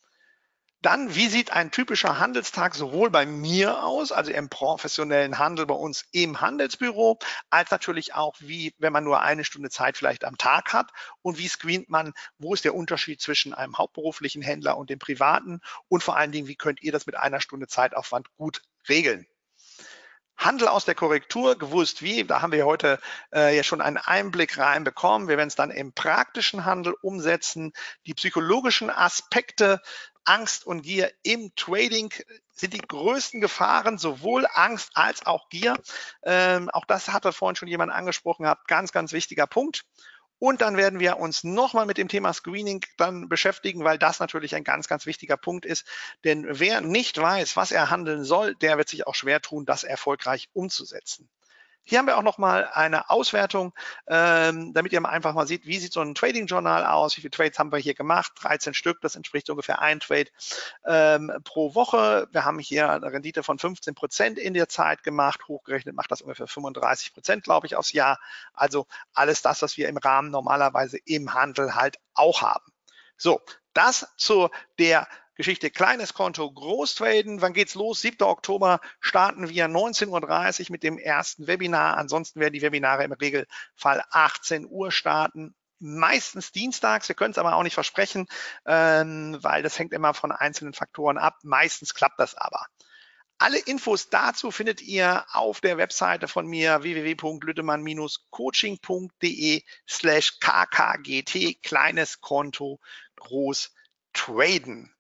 Dann, wie sieht ein typischer Handelstag sowohl bei mir aus, also im professionellen Handel bei uns im Handelsbüro, als natürlich auch, wie wenn man nur eine Stunde Zeit vielleicht am Tag hat und wie screent man, wo ist der Unterschied zwischen einem hauptberuflichen Händler und dem privaten und vor allen Dingen, wie könnt ihr das mit einer Stunde Zeitaufwand gut regeln? Handel aus der Korrektur, gewusst wie, da haben wir heute äh, ja schon einen Einblick reinbekommen. Wir werden es dann im praktischen Handel umsetzen. Die psychologischen Aspekte, Angst und Gier im Trading sind die größten Gefahren, sowohl Angst als auch Gier. Ähm, auch das hatte vorhin schon jemand angesprochen gehabt, ganz, ganz wichtiger Punkt. Und dann werden wir uns nochmal mit dem Thema Screening dann beschäftigen, weil das natürlich ein ganz, ganz wichtiger Punkt ist. Denn wer nicht weiß, was er handeln soll, der wird sich auch schwer tun, das erfolgreich umzusetzen. Hier haben wir auch nochmal eine Auswertung, ähm, damit ihr mal einfach mal seht, wie sieht so ein Trading-Journal aus, wie viele Trades haben wir hier gemacht, dreizehn Stück, das entspricht ungefähr ein Trade ähm, pro Woche. Wir haben hier eine Rendite von fünfzehn Prozent in der Zeit gemacht, hochgerechnet macht das ungefähr fünfunddreißig Prozent, glaube ich, aufs Jahr. Also alles das, was wir im Rahmen normalerweise im Handel halt auch haben. So, das zu der Geschichte kleines Konto, Großtraden. Wann geht's los? siebter Oktober starten wir neunzehn Uhr dreißig mit dem ersten Webinar. Ansonsten werden die Webinare im Regelfall achtzehn Uhr starten. Meistens dienstags, wir können es aber auch nicht versprechen, ähm, weil das hängt immer von einzelnen Faktoren ab. Meistens klappt das aber. Alle Infos dazu findet ihr auf der Webseite von mir w w w punkt lüdemann coaching punkt de slash k k g t, kleines Konto, groß traden.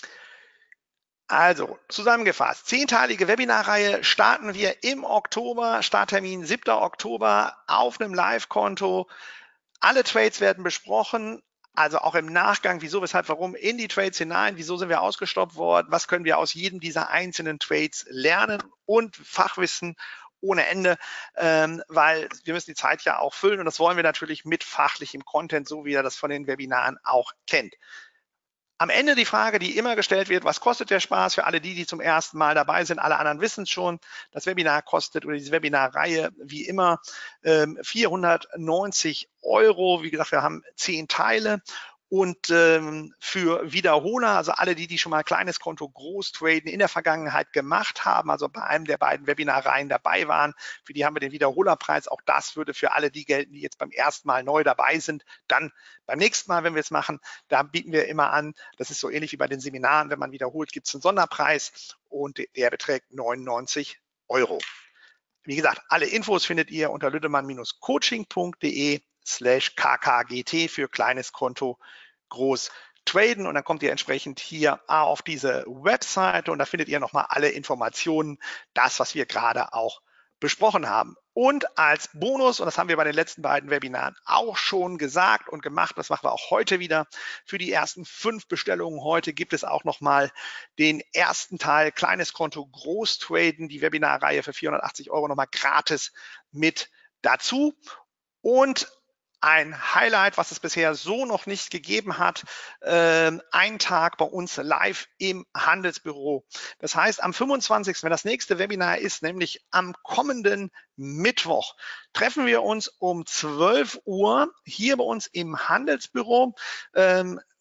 Also, zusammengefasst, zehnteilige Webinarreihe starten wir im Oktober, Starttermin siebter Oktober auf einem Live-Konto. Alle Trades werden besprochen, also auch im Nachgang, wieso, weshalb, warum, in die Trades hinein, wieso sind wir ausgestoppt worden, was können wir aus jedem dieser einzelnen Trades lernen und Fachwissen ohne Ende, ähm, weil wir müssen die Zeit ja auch füllen und das wollen wir natürlich mit fachlichem Content, so wie ihr das von den Webinaren auch kennt. Am Ende die Frage, die immer gestellt wird, was kostet der Spaß für alle die, die zum ersten Mal dabei sind? Alle anderen wissen es schon. Das Webinar kostet oder diese Webinarreihe wie immer ähm, vierhundertneunzig Euro. Wie gesagt, wir haben zehn Teile. Und ähm, für Wiederholer, also alle die, die schon mal kleines Konto Großtraden in der Vergangenheit gemacht haben, also bei einem der beiden Webinarreihen dabei waren, für die haben wir den Wiederholerpreis. Auch das würde für alle die gelten, die jetzt beim ersten Mal neu dabei sind. Dann beim nächsten Mal, wenn wir es machen, da bieten wir immer an, das ist so ähnlich wie bei den Seminaren, wenn man wiederholt, gibt es einen Sonderpreis und der beträgt neunundneunzig Euro. Wie gesagt, alle Infos findet ihr unter lüdemann coaching punkt de slash k k g t für kleines Konto, groß traden und dann kommt ihr entsprechend hier auf diese Webseite und da findet ihr nochmal alle Informationen, das, was wir gerade auch besprochen haben. Und als Bonus, und das haben wir bei den letzten beiden Webinaren auch schon gesagt und gemacht, das machen wir auch heute wieder, für die ersten fünf Bestellungen heute gibt es auch nochmal den ersten Teil, kleines Konto, groß traden, die Webinarreihe für vierhundertachtzig Euro nochmal gratis mit dazu. Und ein Highlight, was es bisher so noch nicht gegeben hat, äh, ein Tag bei uns live im Handelsbüro. Das heißt, am fünfundzwanzigsten, wenn das nächste Webinar ist, nämlich am kommenden Mittwoch, treffen wir uns um zwölf Uhr hier bei uns im Handelsbüro. Ähm,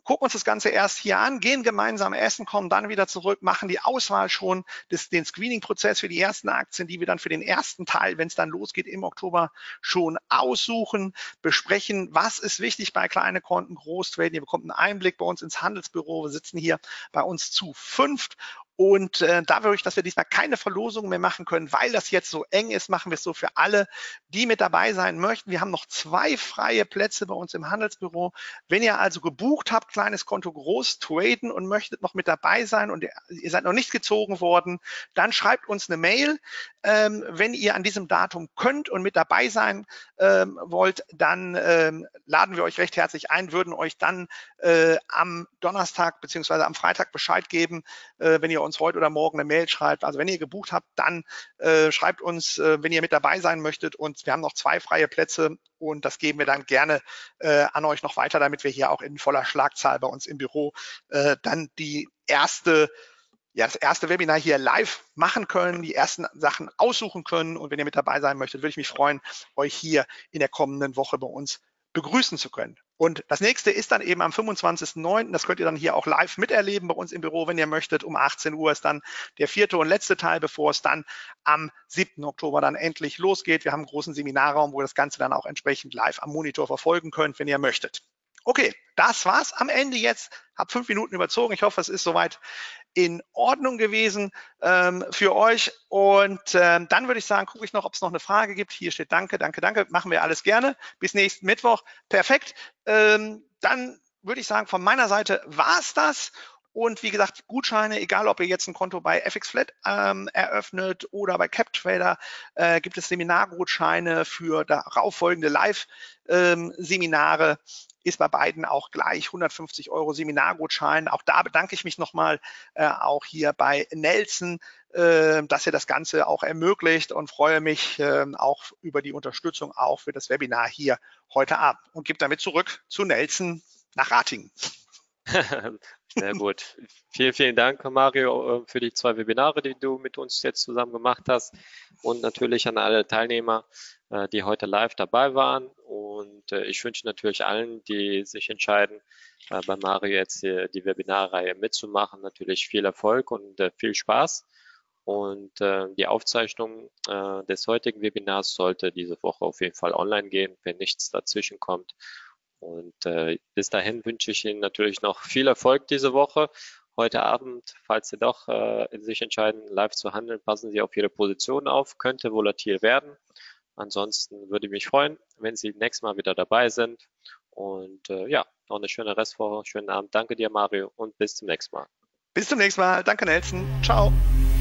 gucken uns das Ganze erst hier an, gehen gemeinsam essen, kommen dann wieder zurück, machen die Auswahl schon, des, den Screening-Prozess für die ersten Aktien, die wir dann für den ersten Teil, wenn es dann losgeht im Oktober, schon aussuchen, besprechen, was ist wichtig bei kleine Konten, Großtraden. Ihr bekommt einen Einblick bei uns ins Handelsbüro. Wir sitzen hier bei uns zu fünft. Und äh, dadurch, dass wir diesmal keine Verlosung mehr machen können, weil das jetzt so eng ist, machen wir es so für alle, die mit dabei sein möchten. Wir haben noch zwei freie Plätze bei uns im Handelsbüro. Wenn ihr also gebucht habt, kleines Konto groß traden und möchtet noch mit dabei sein und ihr seid noch nicht gezogen worden, dann schreibt uns eine Mail. Ähm, wenn ihr an diesem Datum könnt und mit dabei sein ähm, wollt, dann ähm, laden wir euch recht herzlich ein, würden euch dann äh, am Donnerstag beziehungsweise am Freitag Bescheid geben, äh, wenn ihr uns heute oder morgen eine Mail schreibt. Also wenn ihr gebucht habt, dann äh, schreibt uns, äh, wenn ihr mit dabei sein möchtet. Und wir haben noch zwei freie Plätze und das geben wir dann gerne äh, an euch noch weiter, damit wir hier auch in voller Schlagzahl bei uns im Büro äh, dann die erste ja, das erste Webinar hier live machen können, die ersten Sachen aussuchen können. Und wenn ihr mit dabei sein möchtet, würde ich mich freuen, euch hier in der kommenden Woche bei uns begrüßen zu können. Und das nächste ist dann eben am fünfundzwanzigsten neunten Das könnt ihr dann hier auch live miterleben bei uns im Büro, wenn ihr möchtet. Um achtzehn Uhr ist dann der vierte und letzte Teil, bevor es dann am siebten Oktober dann endlich losgeht. Wir haben einen großen Seminarraum, wo ihr das Ganze dann auch entsprechend live am Monitor verfolgen könnt, wenn ihr möchtet. Okay, das war's am Ende jetzt. Hab fünf Minuten überzogen. Ich hoffe, es ist soweit in Ordnung gewesen ähm, für euch. Und ähm, dann würde ich sagen, gucke ich noch, ob es noch eine Frage gibt. Hier steht Danke, danke, danke. Machen wir alles gerne. Bis nächsten Mittwoch. Perfekt. Ähm, dann würde ich sagen, von meiner Seite war's das. Und wie gesagt, Gutscheine, egal ob ihr jetzt ein Konto bei F X Flat ähm, eröffnet oder bei CapTrader, äh, gibt es Seminargutscheine für darauffolgende Live-Seminare. Ähm, ist bei beiden auch gleich hundertfünfzig Euro Seminargutschein. Auch da bedanke ich mich nochmal äh, auch hier bei Nelson, äh, dass er das Ganze auch ermöglicht und freue mich äh, auch über die Unterstützung auch für das Webinar hier heute Abend und gebe damit zurück zu Nelson nach Ratingen. Sehr gut. Vielen, vielen Dank, Mario, für die zwei Webinare, die du mit uns jetzt zusammen gemacht hast und natürlich an alle Teilnehmer, die heute live dabei waren. Und ich wünsche natürlich allen, die sich entscheiden, bei Mario jetzt die Webinarreihe mitzumachen, natürlich viel Erfolg und viel Spaß. Und die Aufzeichnung des heutigen Webinars sollte diese Woche auf jeden Fall online gehen, wenn nichts dazwischen kommt. Und äh, bis dahin wünsche ich Ihnen natürlich noch viel Erfolg diese Woche. Heute Abend, falls Sie doch äh, sich entscheiden, live zu handeln, passen Sie auf Ihre Position auf, könnte volatil werden. Ansonsten würde ich mich freuen, wenn Sie nächstes Mal wieder dabei sind. Und äh, ja, noch eine schöne Restwoche, schönen Abend. Danke dir, Mario, und bis zum nächsten Mal. Bis zum nächsten Mal. Danke, Nelson. Ciao.